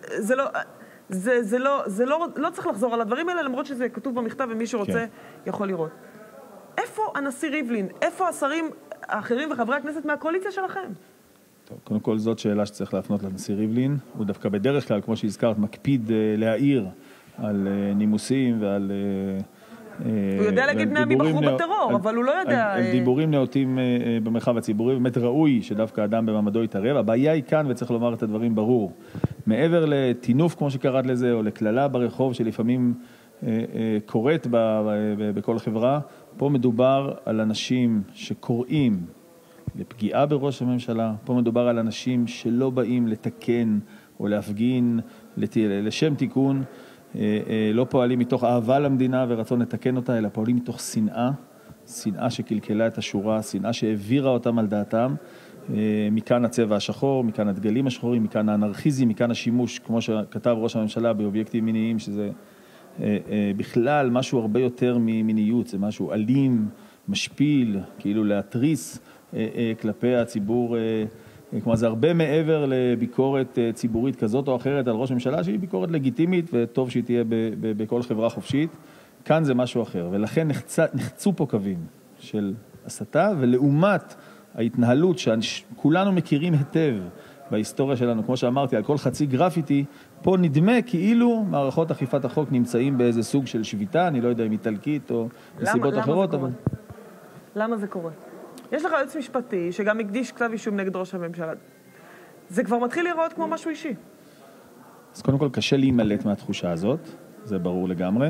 לא צריך לחזור על הדברים האלה, למרות שזה כתוב במכתב ומי שרוצה יכול לראות. איפה הנשיא ריבלין? איפה השרים האחרים וחברי הכנסת מהקואליציה שלכם? טוב, קודם כל זאת שאלה שצריך להפנות לנשיא ריבלין. הוא דווקא בדרך כלל, כמו שהזכרת, מקפיד להעיר על נימוסים ועל... הוא יודע להגיד מי בחרו בטרור, אבל הוא לא יודע... על דיבורים נאותים במרחב הציבורי, באמת ראוי שדווקא אדם במעמדו יתערב. הבעיה היא כאן, וצריך לומר את הדברים ברור. מעבר לטינוף, כמו שקראת לזה, או לכללה ברחוב שלפעמים קורית בכל חברה, פה מדובר על אנשים שקוראים לפגיעה בראש הממשלה, פה מדובר על אנשים שלא באים לתקן או להפגין לשם תיקון, לא פועלים מתוך אהבה למדינה ורצון לתקן אותה, אלא פועלים מתוך שנאה שקלקלה את השורה, שנאה שהעבירה אותם על דעתם, מכאן הצבע השחור, מכאן הדגלים השחורים, מכאן האנרכיזם, מכאן השימוש, כמו שכתב ראש הממשלה, באובייקטים מיניים, שזה בכלל משהו הרבה יותר ממיניות, זה משהו אלים, משפיל, כאילו להתריס כלפי הציבור, כלומר זה הרבה מעבר לביקורת ציבורית כזאת או אחרת על ראש הממשלה, שהיא ביקורת לגיטימית וטוב שהיא תהיה בכל חברה חופשית. כאן זה משהו אחר, ולכן נחצו פה קווים של הסתה, ולעומת ההתנהלות שכולנו מכירים היטב בהיסטוריה שלנו, כמו שאמרתי, על כל חצי גרפיטי, פה נדמה כאילו מערכות אכיפת החוק נמצאים באיזה סוג של שביתה, אני לא יודע אם איטלקית או מסיבות אחרות, אבל... למה זה קורה? יש לך יועץ משפטי שגם הקדיש כתב אישום נגד ראש הממשלה. זה כבר מתחיל לראות כמו משהו אישי. אז קודם כל קשה להימלט מהתחושה הזאת, זה ברור לגמרי.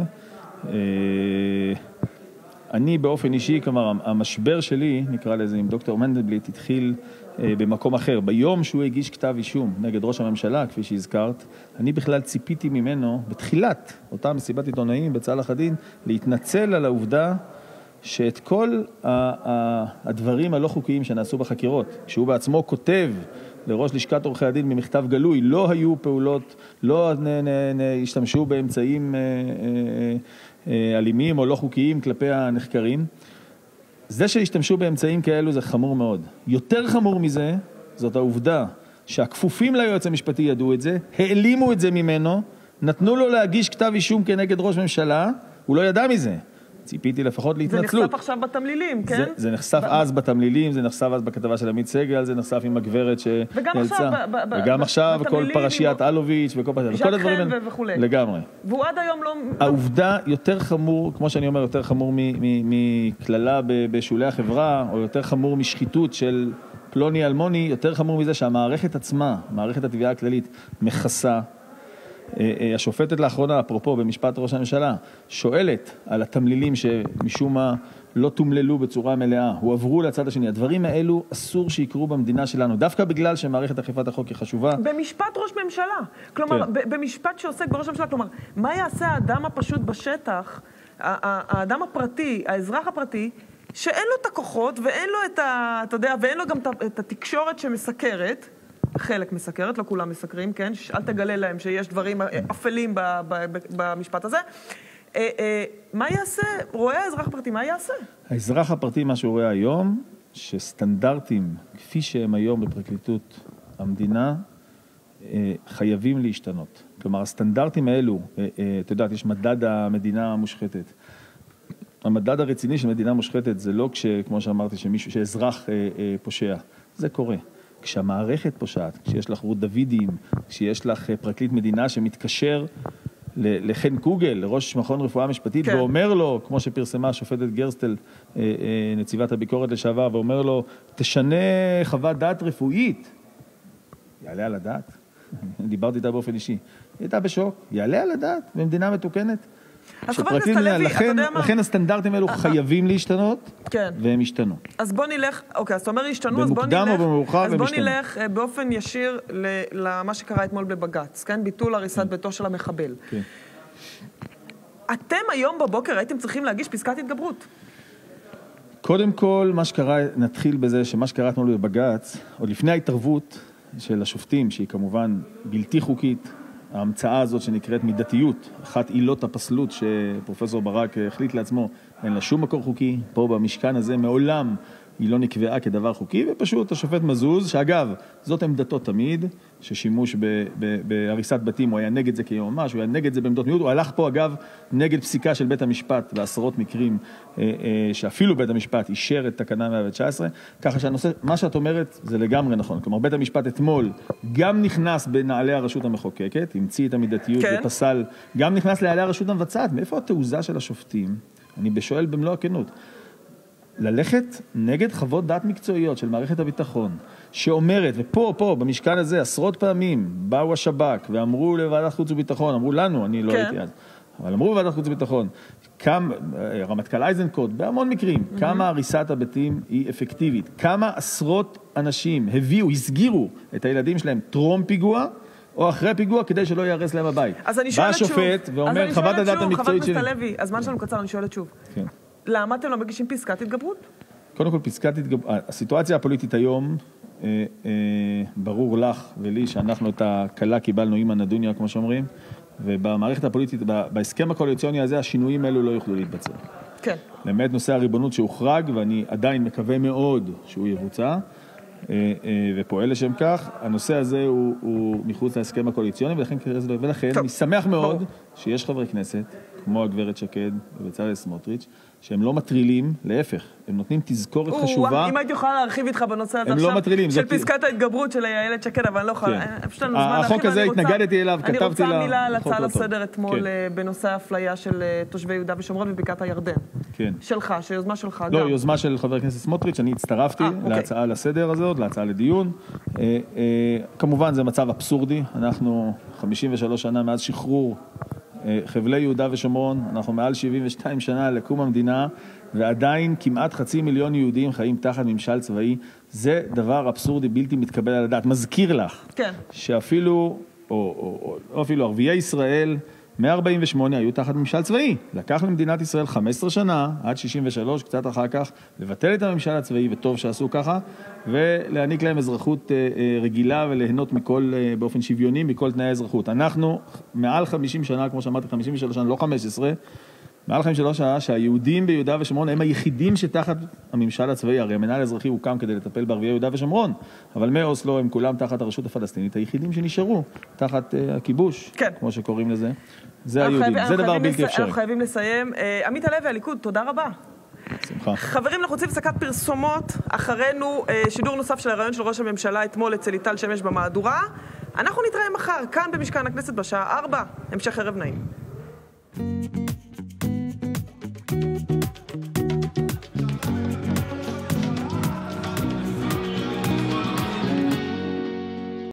אני באופן אישי, כלומר, המשבר שלי, נקרא לזה, עם דוקטור מנדלבליט, התחיל במקום אחר. ביום שהוא הגיש כתב אישום נגד ראש הממשלה, כפי שהזכרת, אני בכלל ציפיתי ממנו, בתחילת אותה מסיבת עיתונאים בצלאח א-דין, להתנצל על העובדה שאת כל הדברים הלא חוקיים שנעשו בחקירות, כשהוא בעצמו כותב לראש לשכת עורכי הדין במכתב גלוי, לא היו פעולות, לא השתמשו באמצעים אלימים או לא חוקיים כלפי הנחקרים. זה שהשתמשו באמצעים כאלו זה חמור מאוד. יותר חמור מזה, זאת העובדה שהכפופים ליועץ המשפטי ידעו את זה, העלימו את זה ממנו, נתנו לו להגיש כתב אישום כנגד ראש ממשלה, הוא לא ידע מזה. ציפיתי לפחות להתנצלות. זה נחשף עכשיו בתמלילים, כן? זה נחשף אז בתמלילים, זה נחשף אז בכתבה של עמית סגל, זה נחשף עם הגברת שנאלצה. וגם עכשיו, כל פרשיית אלוביץ' וכל הדברים לגמרי. והוא עד היום לא... העובדה יותר חמור, כמו שאני אומר, יותר חמור מכללה בשולי החברה, או יותר חמור משחיתות של פלוני אלמוני, יותר חמור מזה שהמערכת עצמה, מערכת התביעה הכללית, מכסה. השופטת לאחרונה, אפרופו, במשפט ראש הממשלה, שואלת על התמלילים שמשום מה לא תומללו בצורה מלאה, הועברו לצד השני. הדברים האלו אסור שיקרו במדינה שלנו, דווקא בגלל שמערכת אכיפת החוק היא חשובה. במשפט ראש ממשלה. כלומר, כן. במשפט שעוסק בראש הממשלה, כלומר, מה יעשה האדם הפשוט בשטח, האדם הפרטי, האזרח הפרטי, שאין לו את הכוחות ואין לו את אתה יודע, ואין לו גם את התקשורת שמסקרת, חלק מסקרת, לא כולם מסקרים, כן? אל תגלה להם שיש דברים אפלים במשפט הזה. מה יעשה? רואה האזרח הפרטי, מה יעשה? האזרח הפרטי, מה שהוא רואה היום, שסטנדרטים, כפי שהם היום בפרקליטות המדינה, חייבים להשתנות. כלומר, הסטנדרטים האלו, אתה יודעת, יש מדד המדינה המושחתת. המדד הרציני של מדינה מושחתת זה לא כמו שאמרתי, שאזרח פושע. זה קורה. כשהמערכת פושעת, כשיש לך רות דוידים, כשיש לך פרקליט מדינה שמתקשר לחן קוגל, לראש מכון רפואה משפטית, כן. ואומר לו, כמו שפרסמה השופטת גרסטל, נציבת הביקורת לשעבר, ואומר לו, תשנה חוות דעת רפואית. יעלה על הדעת? דיברתי איתה באופן אישי. היא הייתה בשוק. יעלה על הדעת במדינה מתוקנת. לכן הסטנדרטים האלו חייבים להשתנות, והם השתנו. אז בוא נלך, אוקיי, אז אתה אומר השתנו, במוקדם או במאוחר הם השתנו. אז בוא נלך באופן ישיר למה שקרה אתמול בבג"ץ, כן? ביטול הריסת ביתו של המחבל. אתם היום בבוקר הייתם צריכים להגיש פסקת התגברות. קודם כל, מה שקרה, נתחיל בזה שמה שקרה אתמול בבג"ץ, עוד לפני ההתערבות של השופטים, שהיא כמובן בלתי חוקית, ההמצאה הזאת שנקראת מידתיות, אחת עילות הפסלות שפרופסור ברק החליט לעצמו, אין לה שום מקור חוקי, פה במשכן הזה מעולם היא לא נקבעה כדבר חוקי, ופשוט השופט מזוז, שאגב, זאת עמדתו תמיד, ששימוש בהריסת בתים, הוא היה נגד זה כיום ממש, הוא היה נגד זה בעמדות מיעוט, הוא הלך פה אגב נגד פסיקה של בית המשפט, בעשרות מקרים שאפילו בית המשפט אישר את תקנה 119, ככה שהנושא, מה שאת אומרת זה לגמרי נכון, כלומר בית המשפט אתמול גם נכנס בנעלי הרשות המחוקקת, המציא את המידתיות ופסל, גם נכנס לנעלי הרשות המבצעת, מאיפה התעוזה של השופטים? אני בשואל במלוא הכנות. ללכת נגד חוות דעת מקצועיות של מערכת הביטחון, שאומרת, ופה, במשכן הזה, עשרות פעמים, באו השב"כ ואמרו לוועדת חוץ וביטחון, אמרו לנו, אני לא הייתי אז, אבל אמרו בוועדת חוץ וביטחון, רמטכ"ל איזנקוט, בהמון מקרים, כמה הריסת הבתים היא אפקטיבית, כמה עשרות אנשים הסגירו את הילדים שלהם טרום פיגוע, או אחרי פיגוע, כדי שלא יהרס להם הבית. בא השופט ואומר, חוות הדעת המקצועית שלי. הזמן שלנו קצר, אני שואלת שוב. כן. למה אתם לא מגישים פסקת התגברות? קודם כל, פסקת התגברות, הסיטואציה הפוליטית היום, ברור לך ולי שאנחנו את הקלה קיבלנו עם הנדוניה, כמו שאומרים, ובמערכת הפוליטית, בהסכם הקואליציוני הזה, השינויים האלו לא יוכלו להתבצע. כן. למעט נושא הריבונות שהוכרג, ואני עדיין מקווה מאוד שהוא יבוצע, ופועל לשם כך. הנושא הזה הוא מחוץ להסכם הקואליציוני, ולכן אני שמח מאוד שיש חברי כנסת, כמו הגברת שקד ובצלאל סמוטריץ', שהם לא מטרילים, להפך, הם נותנים תזכורת חשובה. אם הייתי יכולה להרחיב איתך בנושא הזה עכשיו, של פסקת ההתגברות של איילת שקד, אבל אני לא יכולה, פשוט לנו זמן להרחיב. החוק הזה התנגדתי אליו, כתבתי לה... אני רוצה מילה על הצעה לסדר אתמול בנושא האפליה של תושבי יהודה ושומרון ובקעת הירדן. שלך, שיוזמה שלך גם. לא, יוזמה של חבר הכנסת סמוטריץ', אני הצטרפתי להצעה לסדר הזאת, להצעה לדיון. כמובן זה מצב אבסורדי, אנחנו 53 שנה מאז שחרור חבלי יהודה ושומרון, אנחנו מעל 72 שנה לקום המדינה, ועדיין כמעט 500,000 יהודים חיים תחת ממשל צבאי. זה דבר אבסורדי בלתי מתקבל על הדעת. מזכיר לך שאפילו, או אפילו ערביי ישראל, 148 היו תחת ממשל צבאי. לקח למדינת ישראל 15 שנה, עד 63, קצת אחר כך, לבטל את הממשל הצבאי, וטוב שעשו ככה, ולהעניק להם אזרחות רגילה וליהנות מכל, באופן שוויוני, מכל תנאי האזרחות. אנחנו מעל 50 שנה, כמו שאמרתי, 53 שנה, לא 15, מעל 53 שנה, שהיהודים ביהודה ושומרון הם היחידים שתחת הממשל הצבאי, הרי המינהל האזרחי הוקם כדי לטפל בערביי יהודה ושומרון, אבל מאוסלו הם כולם תחת הרשות הפלסטינית, היחידים שנשארו תחת הכיבוש, כמו שקוראים לזה. זה היהודים, זה דבר בלתי אפשרי. אנחנו חייבים לסיים. עמית הלוי, הליכוד, תודה רבה. שמחה. חברים, אנחנו רוצים הפסקת פרסומות, אחרינו שידור נוסף של הרעיון של ראש הממשלה אתמול אצל ליטל שמש במהדורה. אנחנו נתראה מחר, כאן במשכן הכנסת בשעה 4. המשך ערב נעים.